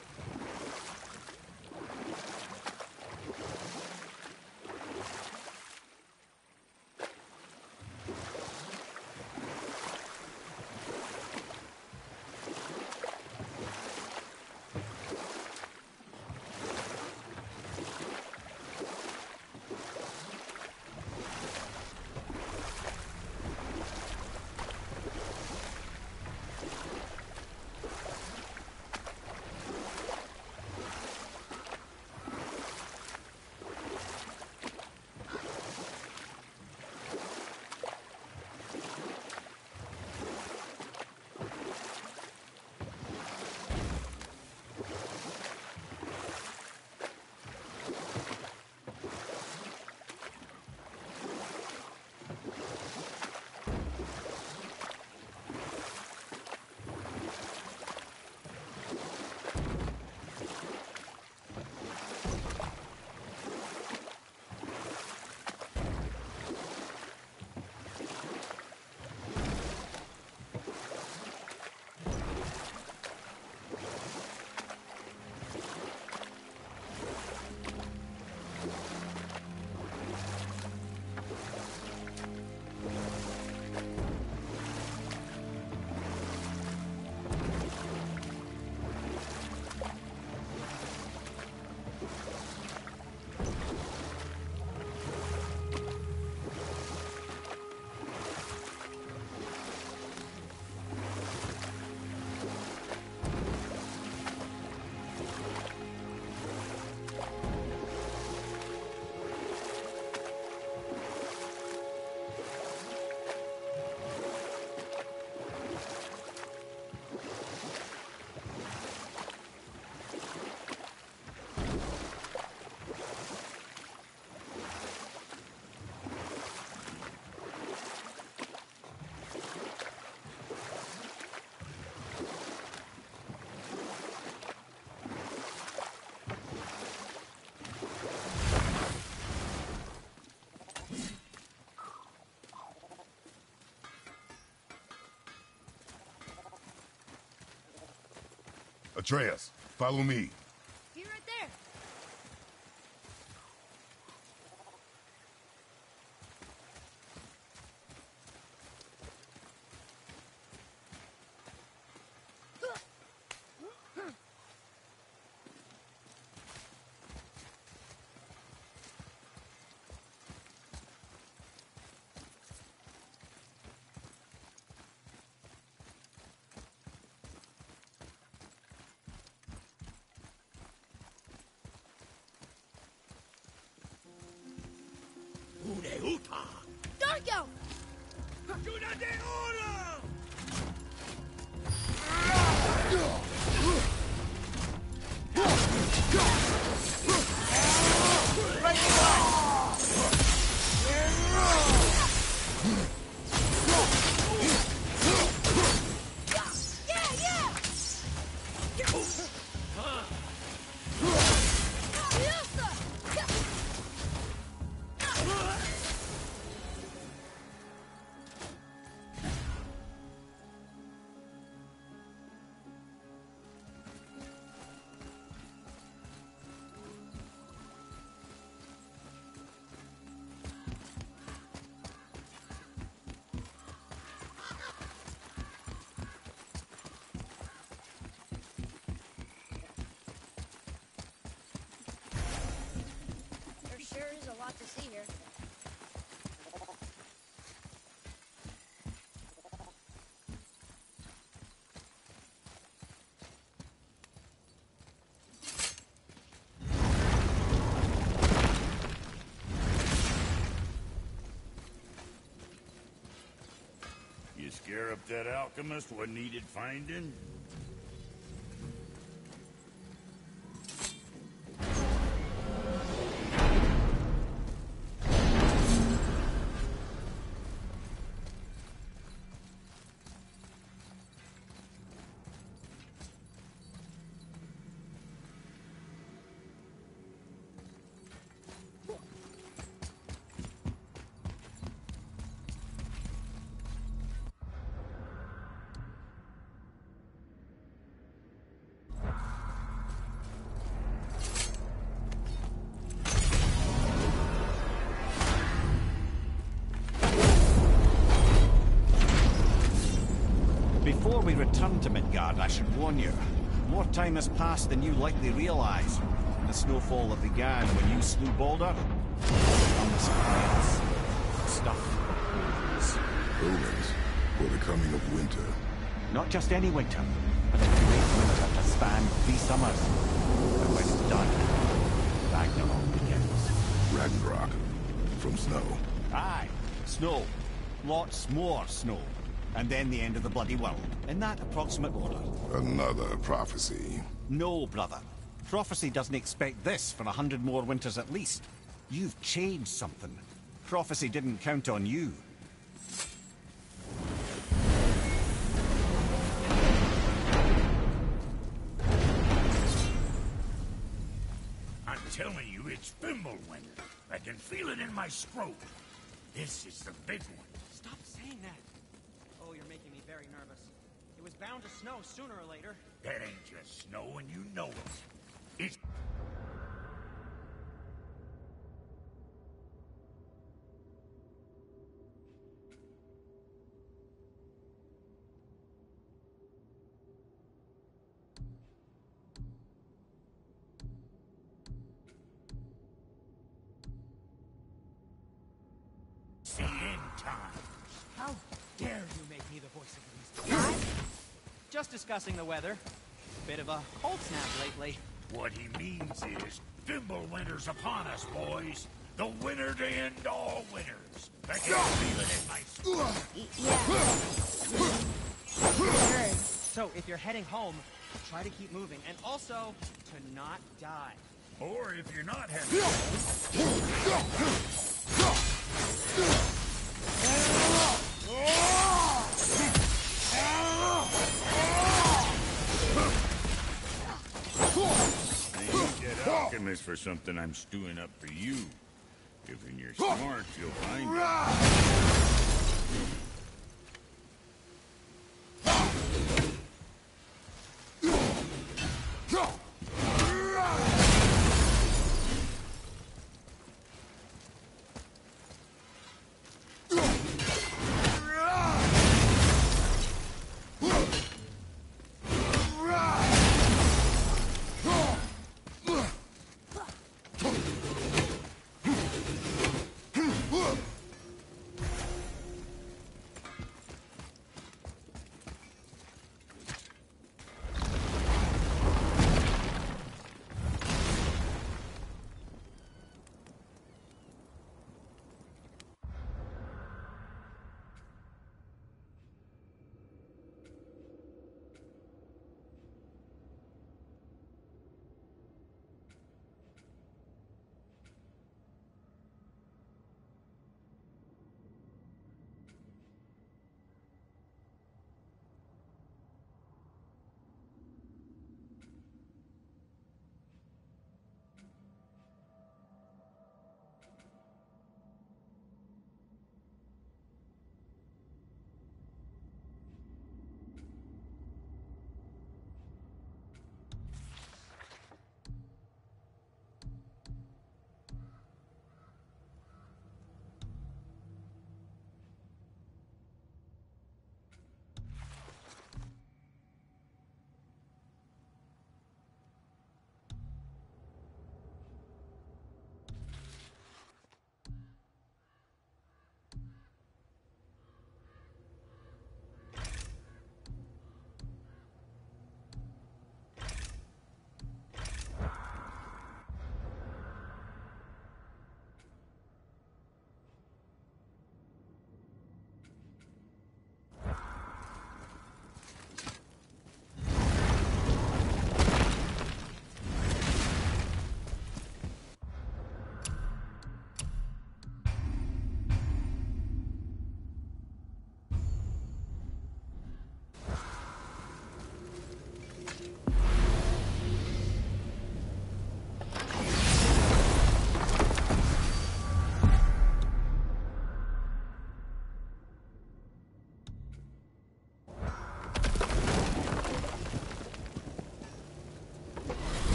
Speaker 5: Atreus, follow me.
Speaker 3: Be right there. Dark Elf! There sure is a lot to see here.
Speaker 1: You scare up that alchemist what needed finding?
Speaker 4: Before we return to Midgard, I should warn you. More time has passed than you likely realize. The snowfall that began when you slew Baldur comes chaos. Stuff omens.
Speaker 5: Omens for the coming of winter.
Speaker 4: Not just any winter, but a great winter to span three summers. And when it's done, Ragnarok begins.
Speaker 5: Ragnarok. From snow.
Speaker 4: Aye, snow. Lots more snow. And then the end of the bloody world. In that approximate order.
Speaker 5: Another prophecy.
Speaker 4: No, brother. Prophecy doesn't expect this for a hundred more winters at least. You've changed something. Prophecy didn't count on you.
Speaker 1: I'm telling you, it's Fimbulwinter. I can feel it in my scrotum. This is the big one.
Speaker 2: Stop saying that. Oh, you're making me very nervous. It was bound to snow sooner or later.
Speaker 1: That ain't just snow, and you know it. It's... the end times.
Speaker 2: How dare you make me the voice of reason? Just discussing the weather. Bit of a cold snap lately.
Speaker 1: What he means is, Fimbulwinter's upon us, boys. The winter to end all winters. I can feel it in my
Speaker 3: Yeah.
Speaker 2: So, if you're heading home, try to keep moving, and also to not die.
Speaker 1: Or if you're not heading home, get alchemist for something I'm stewing up for you. If you're smart, you'll find it.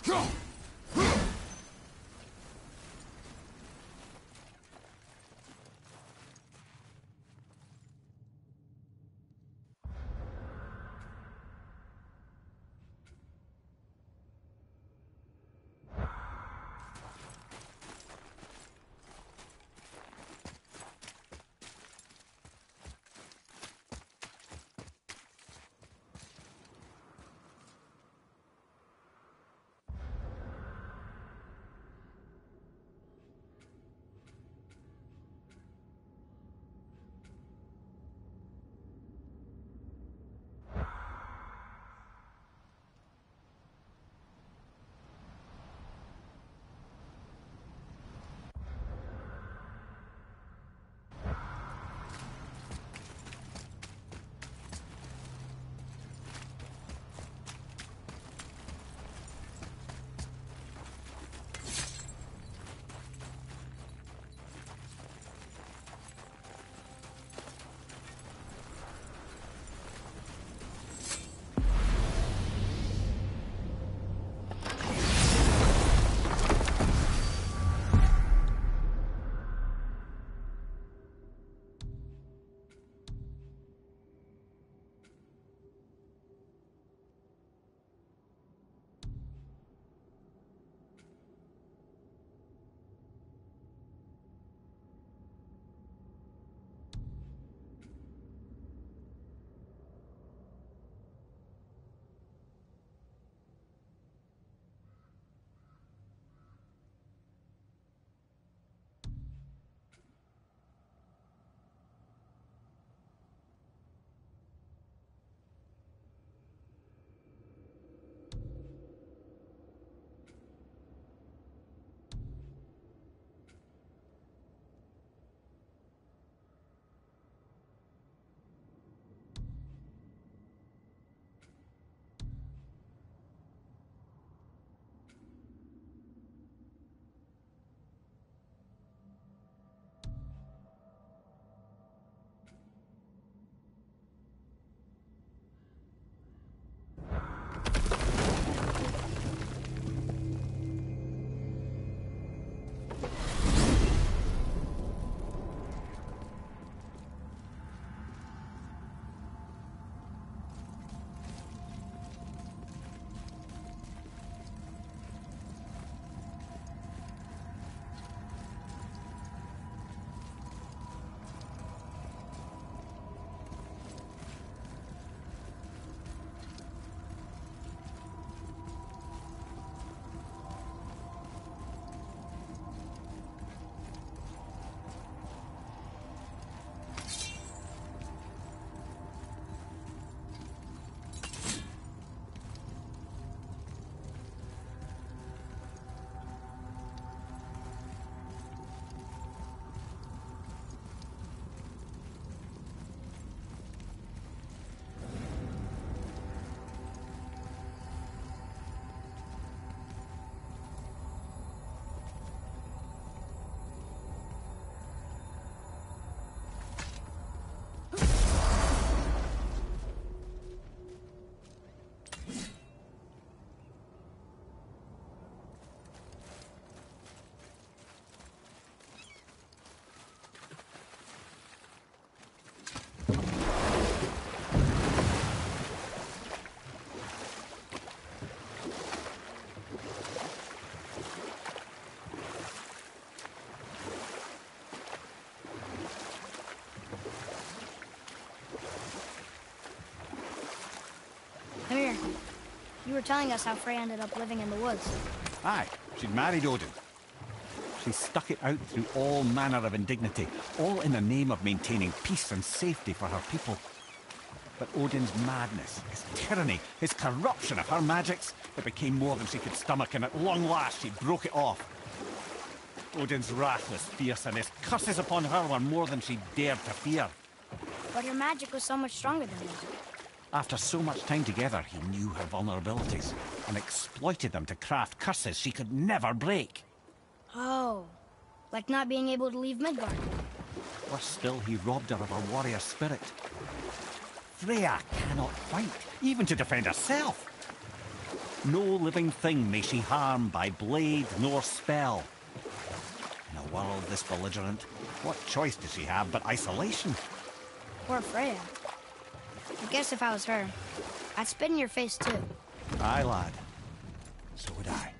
Speaker 3: Come here. You were telling us how Frey ended up living in the woods.
Speaker 4: Aye, she'd married Odin. She stuck it out through all manner of indignity, all in the name of maintaining peace and safety for her people. But Odin's madness, his tyranny, his corruption of her magics, it became more than she could stomach, and at long last she broke it off. Odin's wrath was fierce, and his curses upon her were more than she dared to fear.
Speaker 3: But her magic was so much stronger than his.
Speaker 4: After so much time together, he knew her vulnerabilities, and exploited them to craft curses she could never break.
Speaker 3: Oh, like not being able to leave Midgard.
Speaker 4: Worse still, he robbed her of her warrior spirit. Freya cannot fight, even to defend herself. No living thing may she harm by blade nor spell. In a world this belligerent, what choice does she have but isolation?
Speaker 3: Poor Freya. I guess if I was her, I'd spit in your face too.
Speaker 4: Aye, lad. So would I.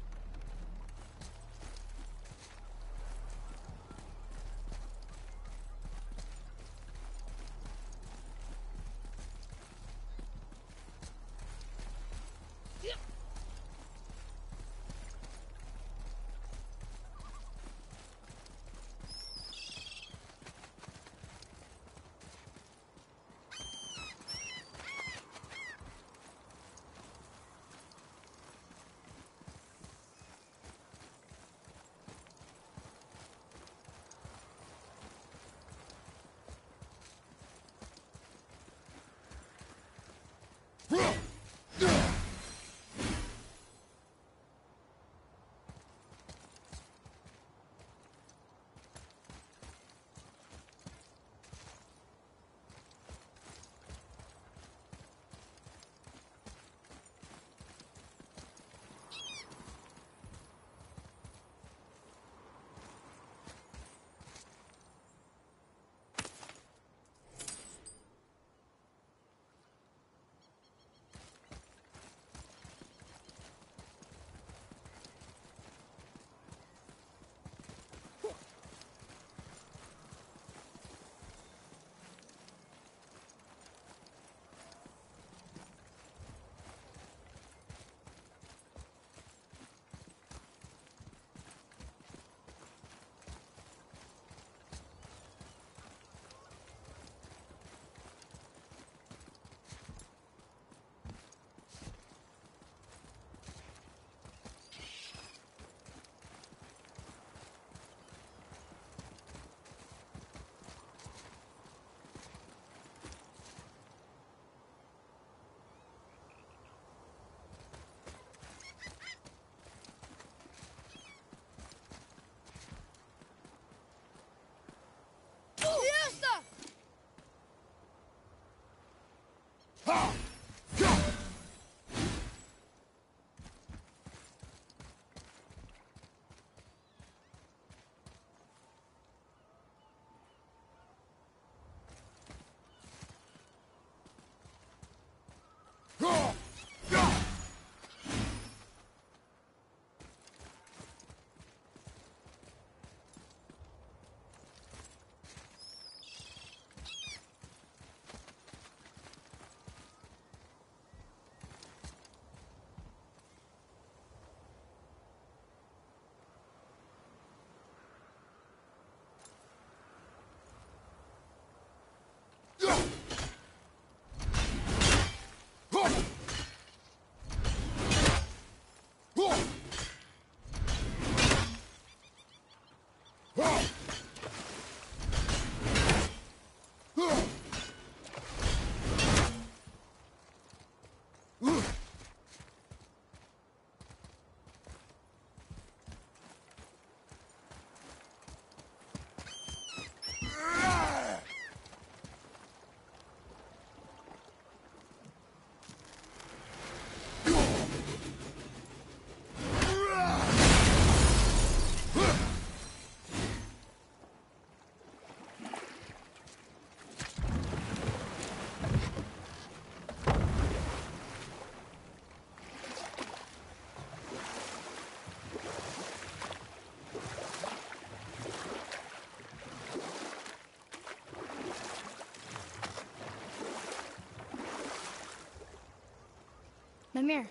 Speaker 3: Mimir,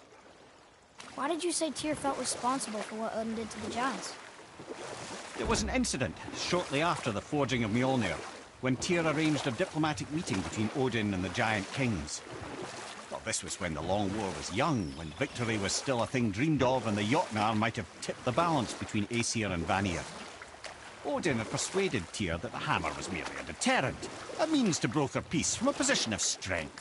Speaker 3: why did you say Tyr felt responsible for what Odin did to the giants?
Speaker 4: There was an incident shortly after the forging of Mjolnir, when Tyr arranged a diplomatic meeting between Odin and the giant kings. Well, this was when the Long War was young, when victory was still a thing dreamed of, and the Jotnar might have tipped the balance between Aesir and Vanir. Odin had persuaded Tyr that the hammer was merely a deterrent, a means to broker peace from a position of strength.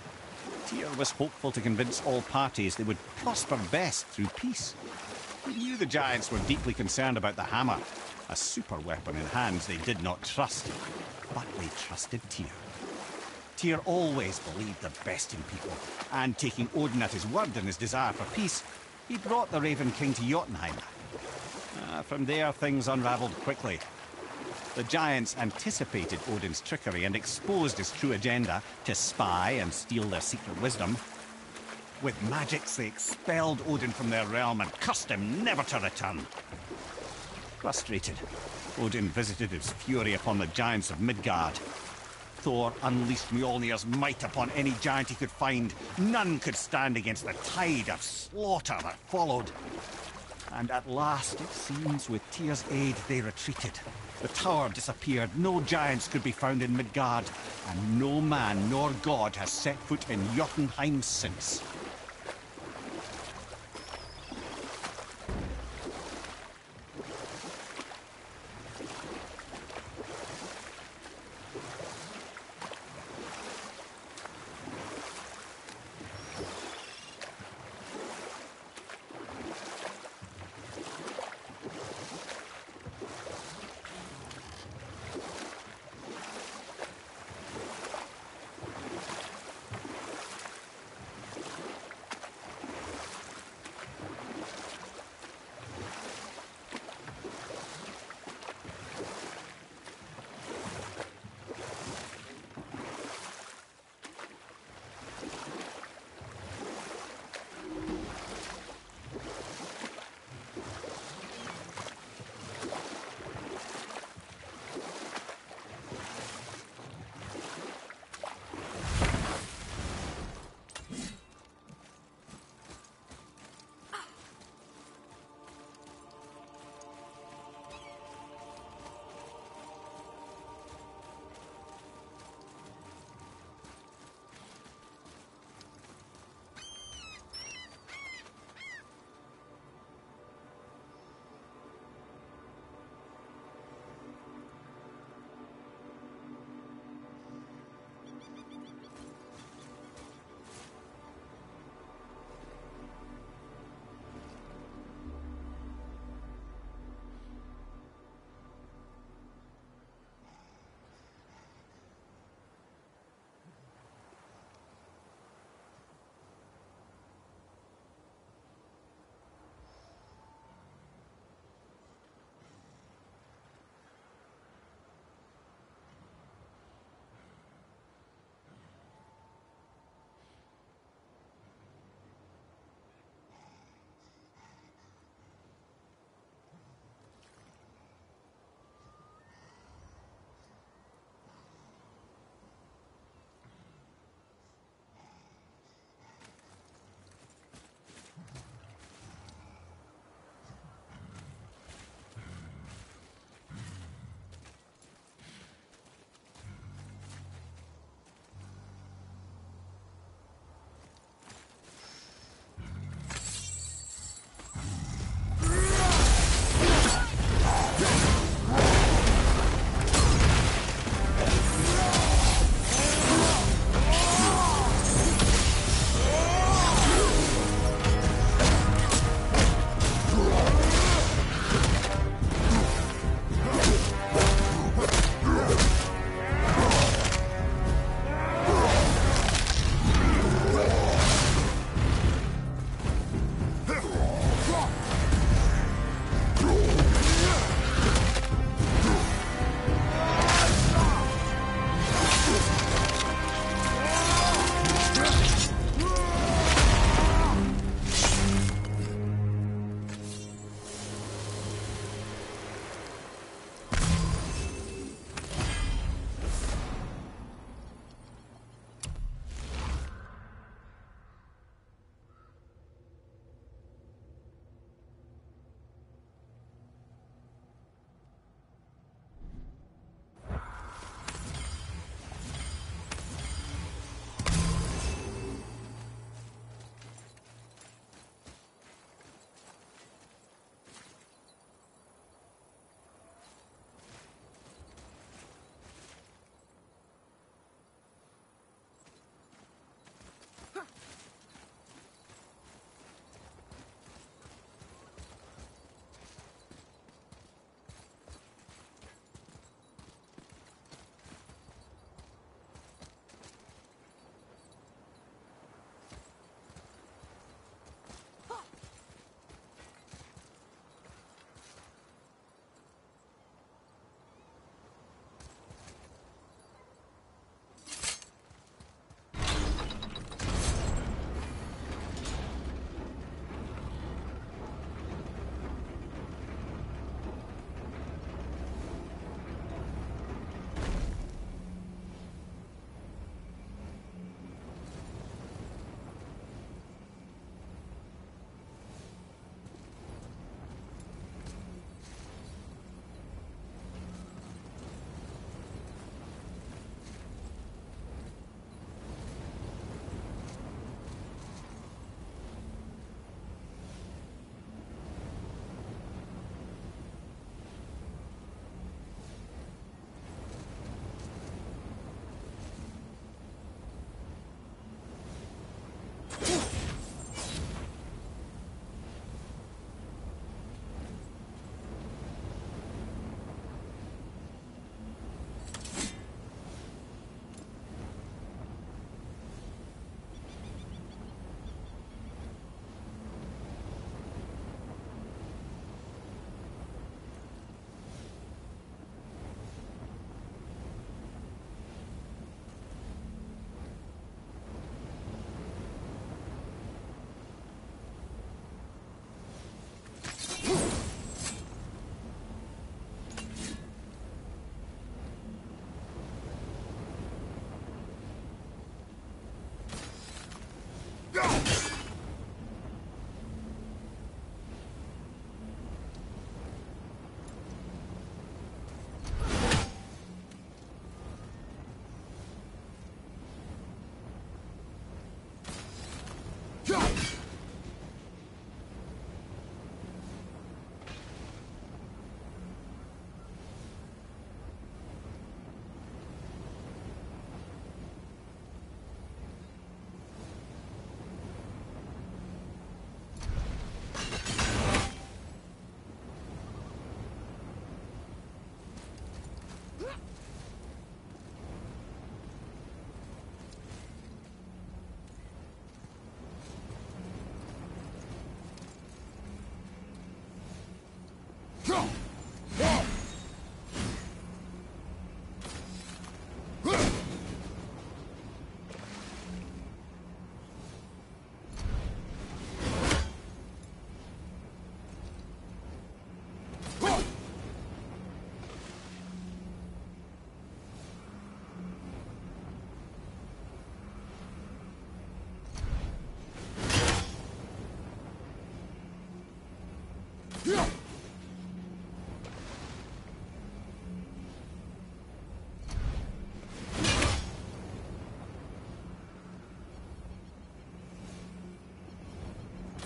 Speaker 4: Tyr was hopeful to convince all parties they would prosper best through peace. He knew the giants were deeply concerned about the hammer, a super weapon in hands they did not trust. But they trusted Tyr. Tyr always believed the best in people, and taking Odin at his word in his desire for peace, he brought the Raven King to Jotunheim. Uh, from there, things unraveled quickly. The giants anticipated Odin's trickery and exposed his true agenda to spy and steal their secret wisdom. With magics, they expelled Odin from their realm and cursed him never to return. Frustrated, Odin visited his fury upon the giants of Midgard. Thor unleashed Mjolnir's might upon any giant he could find. None could stand against the tide of slaughter that followed. And at last, it seems, with Tyr's aid, they retreated. The tower disappeared, no giants could be found in Midgard, and no man nor god has set foot in Jotunheim since.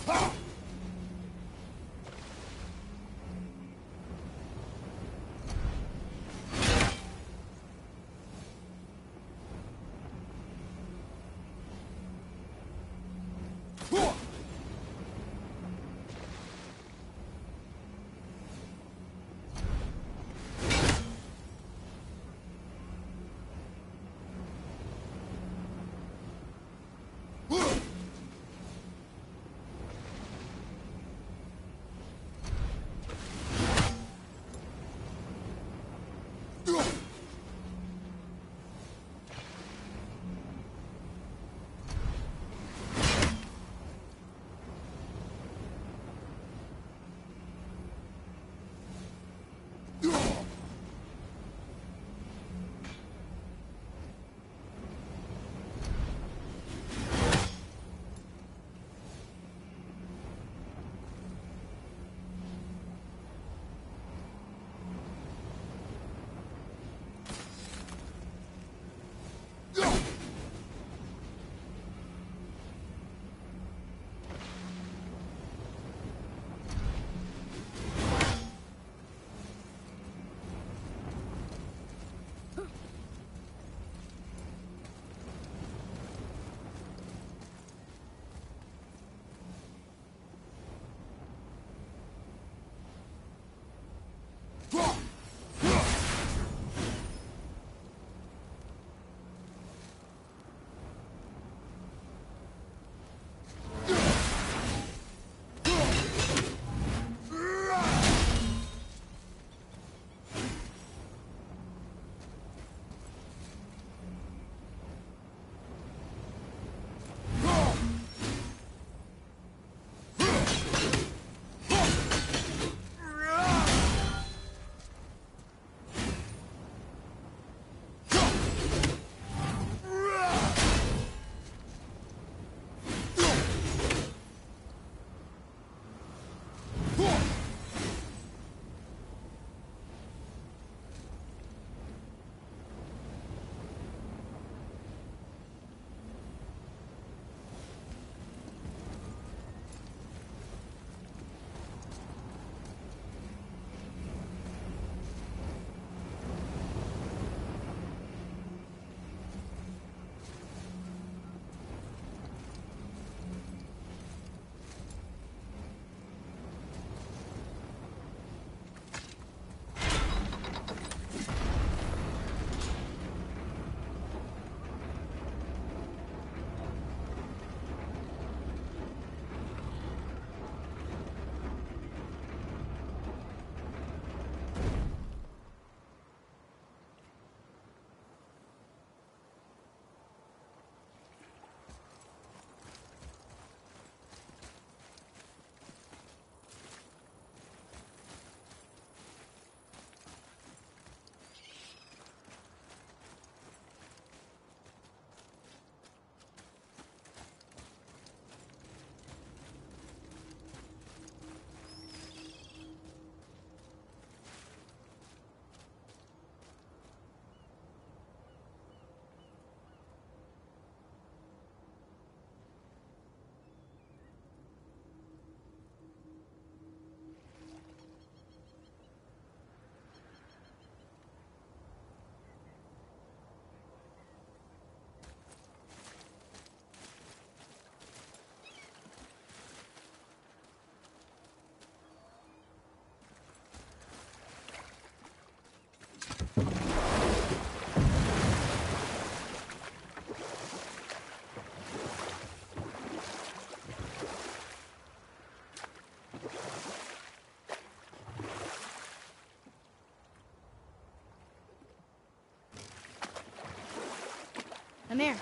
Speaker 3: Mimir,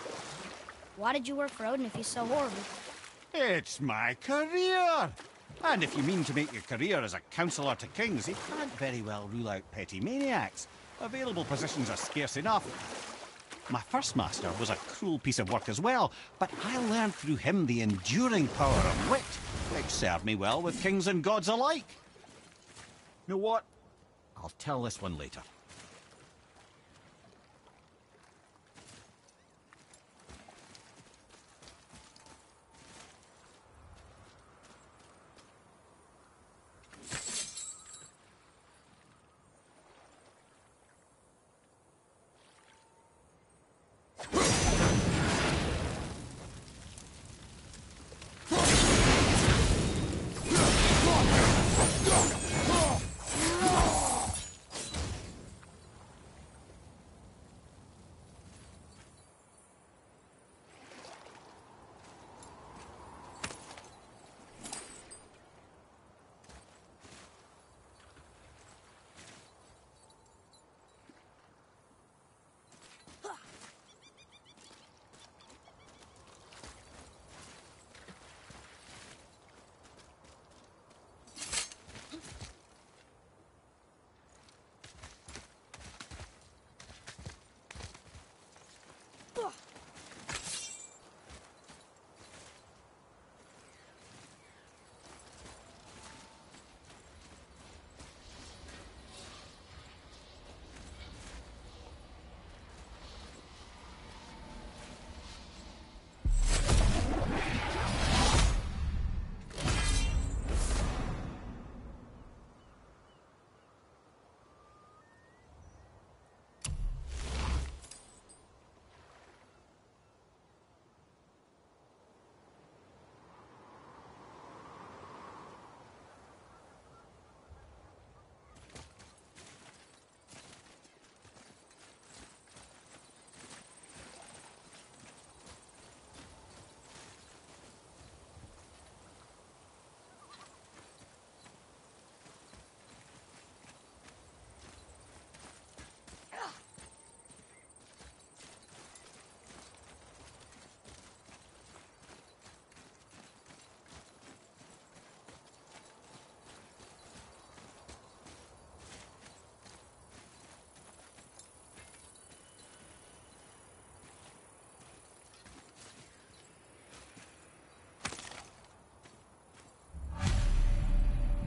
Speaker 3: why did you work for Odin if he's so horrible?
Speaker 4: It's my career! And if you mean to make your career as a counsellor to kings, you can't very well rule out petty maniacs. Available positions are scarce enough. My first master was a cruel piece of work as well, but I learned through him the enduring power of wit, which served me well with kings and gods alike. You know what? I'll tell this one later.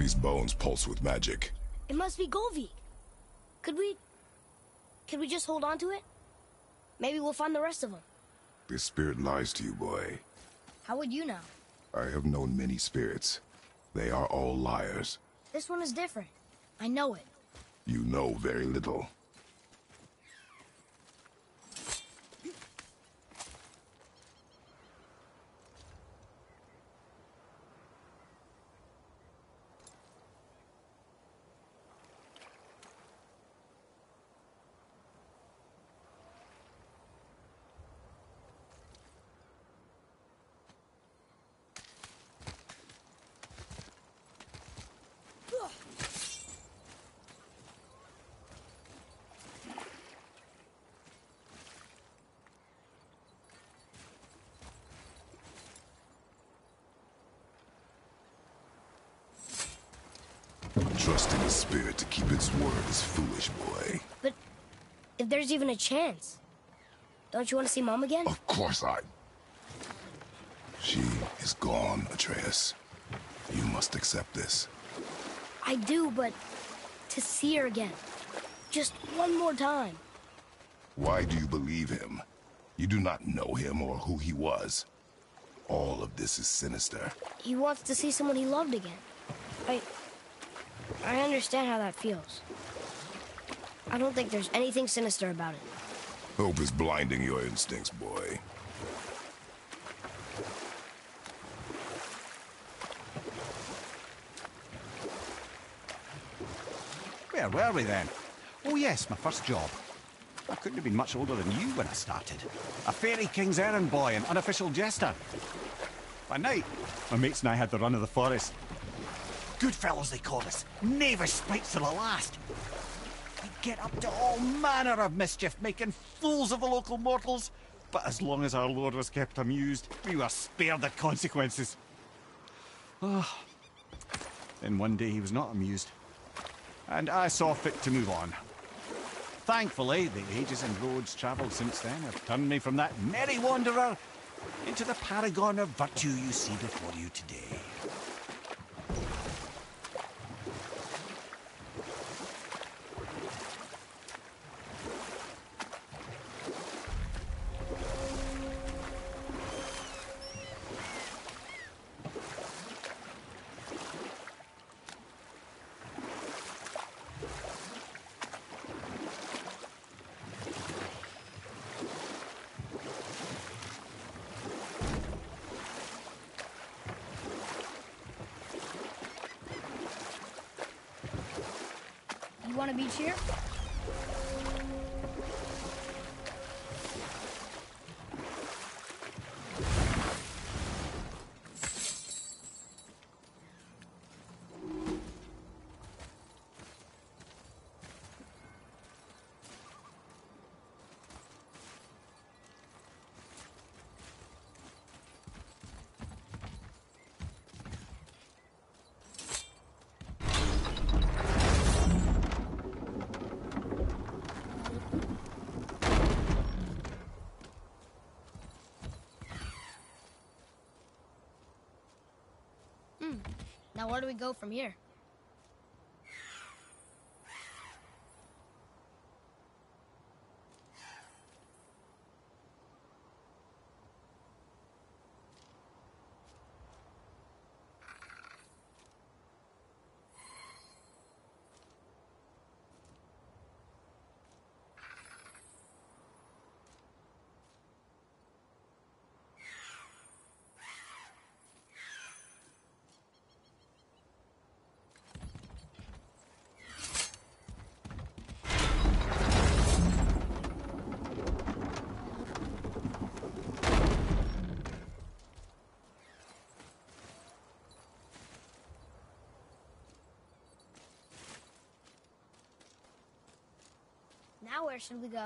Speaker 5: These bones pulse with magic.
Speaker 3: It must be Golvi. Could we... Could we just hold on to it? Maybe we'll find the rest of them.
Speaker 5: This spirit lies to you, boy.
Speaker 3: How would you know?
Speaker 5: I have known many spirits. They are all liars.
Speaker 3: This one is different. I know it.
Speaker 5: You know very little. Trusting a spirit to keep its word is foolish, boy.
Speaker 3: But if there's even a chance, don't you want to see Mom again?
Speaker 5: Of course I... She is gone, Atreus. You must accept this.
Speaker 3: I do, but to see her again. Just one more time.
Speaker 5: Why do you believe him? You do not know him or who he was. All of this is sinister.
Speaker 3: He wants to see someone he loved again. I... I understand how that feels. I don't think there's anything sinister about it.
Speaker 5: Hope is blinding your instincts, boy.
Speaker 4: Where were we then? Oh yes, my first job. I couldn't have been much older than you when I started. A fairy king's errand boy and unofficial jester. By night, my mates and I had the run of the forest. Good fellows, they called us. Knavish spites to the last. We'd get up to all manner of mischief, making fools of the local mortals. But as long as our lord was kept amused, we were spared the consequences. Oh. Then one day he was not amused. And I saw fit to move on. Thankfully, the ages and roads travelled since then have turned me from that merry wanderer into the paragon of virtue you see before you today.
Speaker 3: You want a beach here? Now where do we go from here? Now where should we go?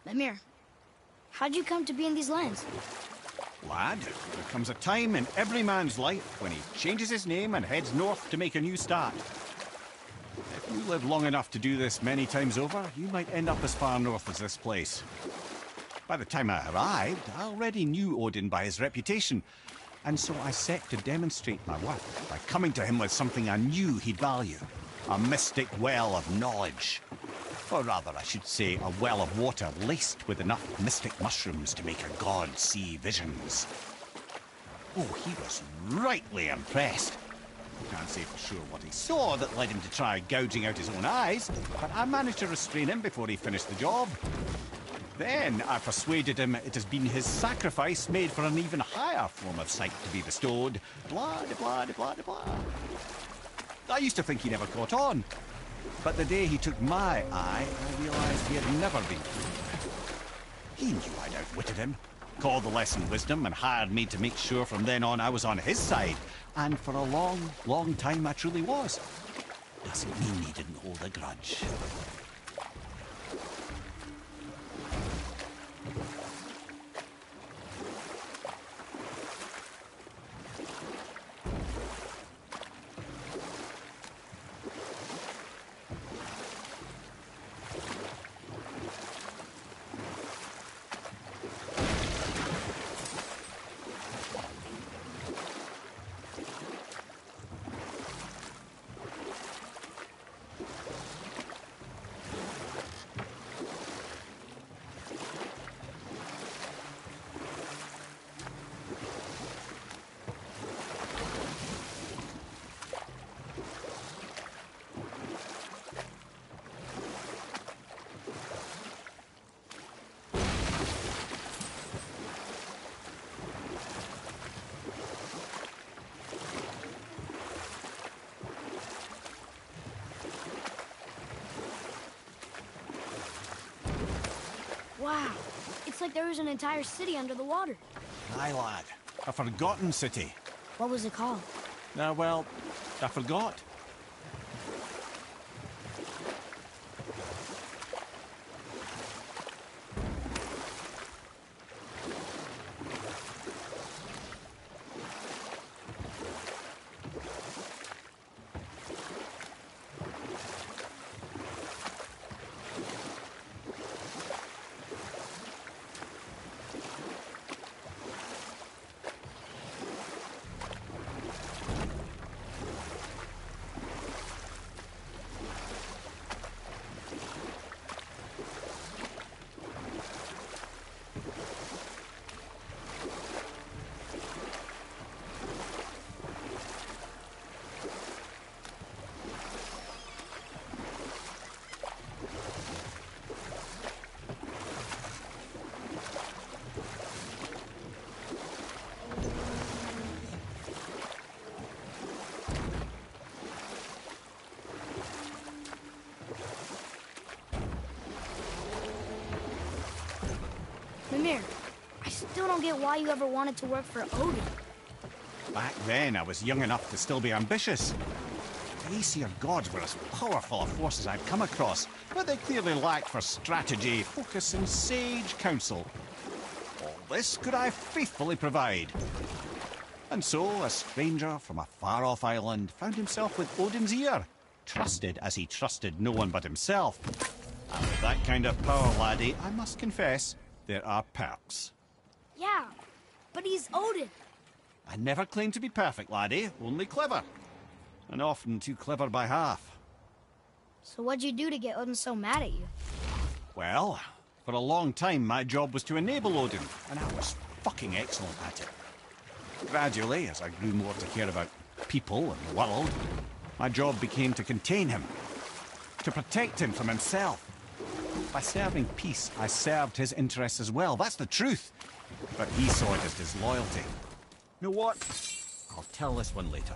Speaker 3: Mimir, how'd you come to be in these lands?
Speaker 4: Lad, there comes a time in every man's life when he changes his name and heads north to make a new start. If you live long enough to do this many times over, you might end up as far north as this place. By the time I arrived, I already knew Odin by his reputation, and so I set to demonstrate my worth by coming to him with something I knew he'd value. A mystic well of knowledge. Or rather, I should say, a well of water laced with enough mystic mushrooms to make a god see visions. Oh, he was rightly impressed. Can't say for sure what he saw that led him to try gouging out his own eyes, but I managed to restrain him before he finished the job. Then I persuaded him it has been his sacrifice made for an even higher form of sight to be bestowed. Blah, de blah, de blah, de blah. I used to think he never caught on, but the day he took my eye, I realized he had never been fooled. He knew I'd outwitted him, called the lesson wisdom, and hired me to make sure from then on I was on his side. And for a long, long time I truly was. Doesn't mean he didn't hold a grudge.
Speaker 3: Wow, it's like there was an entire city under the water.
Speaker 4: Aye, lad. A forgotten city.
Speaker 3: What was it called?
Speaker 4: Ah, well, I forgot.
Speaker 3: Mimir, I still don't get why you ever wanted to work for Odin.
Speaker 4: Back then, I was young enough to still be ambitious. The Aesir gods were as powerful a force as I'd come across, but they clearly lacked for strategy, focus, and sage counsel. All this could I faithfully provide. And so, a stranger from a far-off island found himself with Odin's ear, trusted as he trusted no one but himself. And with that kind of power, laddie, I must confess, there are perks.
Speaker 3: Yeah, but he's Odin.
Speaker 4: I never claimed to be perfect, laddie, only clever. And often too clever by half.
Speaker 3: So what'd you do to get Odin so mad at you?
Speaker 4: Well, for a long time my job was to enable Odin, and I was fucking excellent at it. Gradually, as I grew more to care about people and the world, my job became to contain him, to protect him from himself. By serving peace, I served his interests as well. That's the truth. But he saw it as disloyalty. You know what? I'll tell this one later.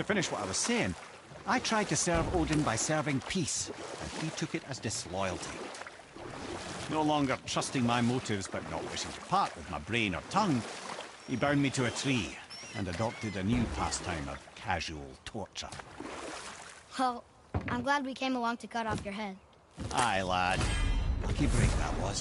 Speaker 4: finish what I was saying, I tried to serve Odin by serving peace, and he took it as disloyalty. No longer trusting my motives but not wishing to part with my brain or tongue, he bound me to a tree and adopted a new pastime of casual torture.
Speaker 3: Well, I'm glad we came along to cut off your head.
Speaker 4: Aye, lad. Lucky break that was.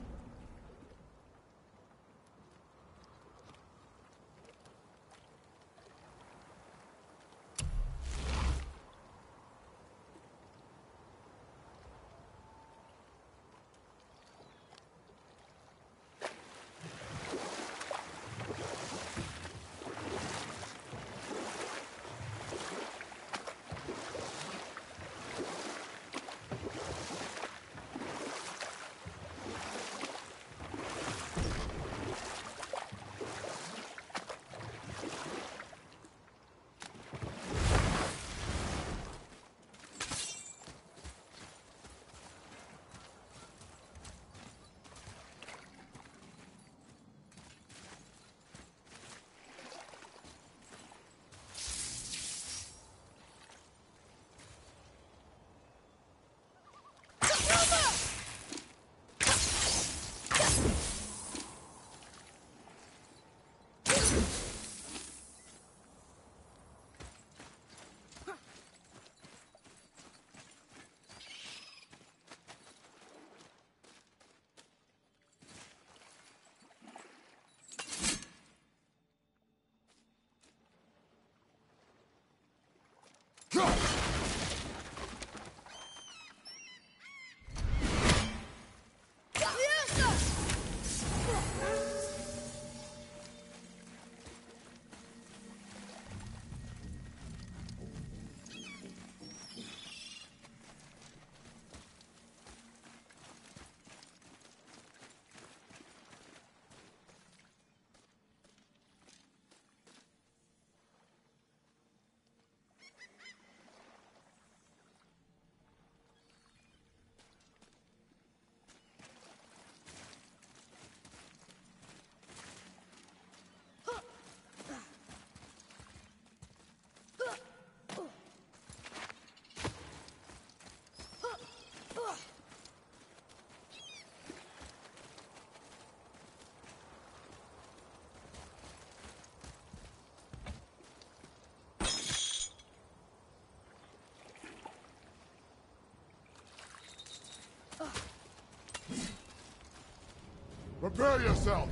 Speaker 5: Prepare yourself!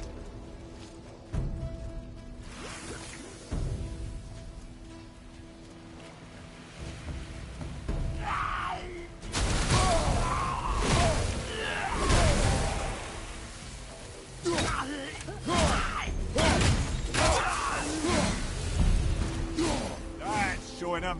Speaker 4: That's showing him.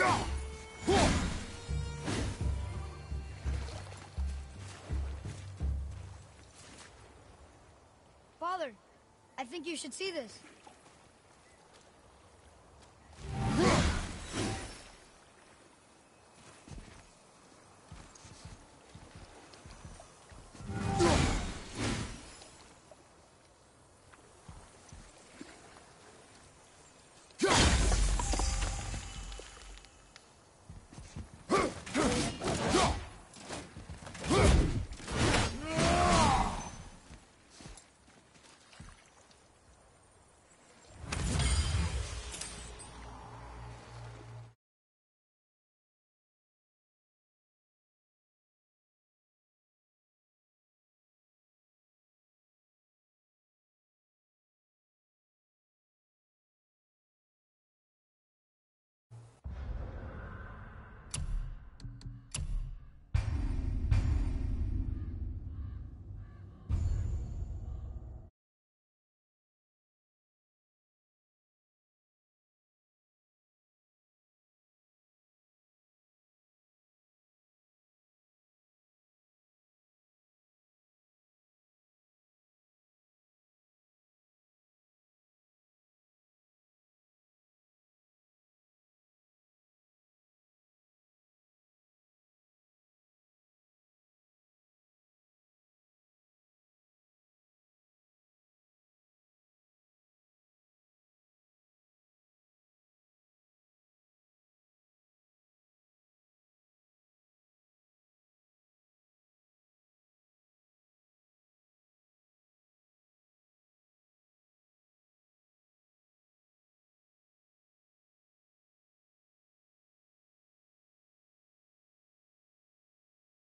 Speaker 3: Father, I think you should see this.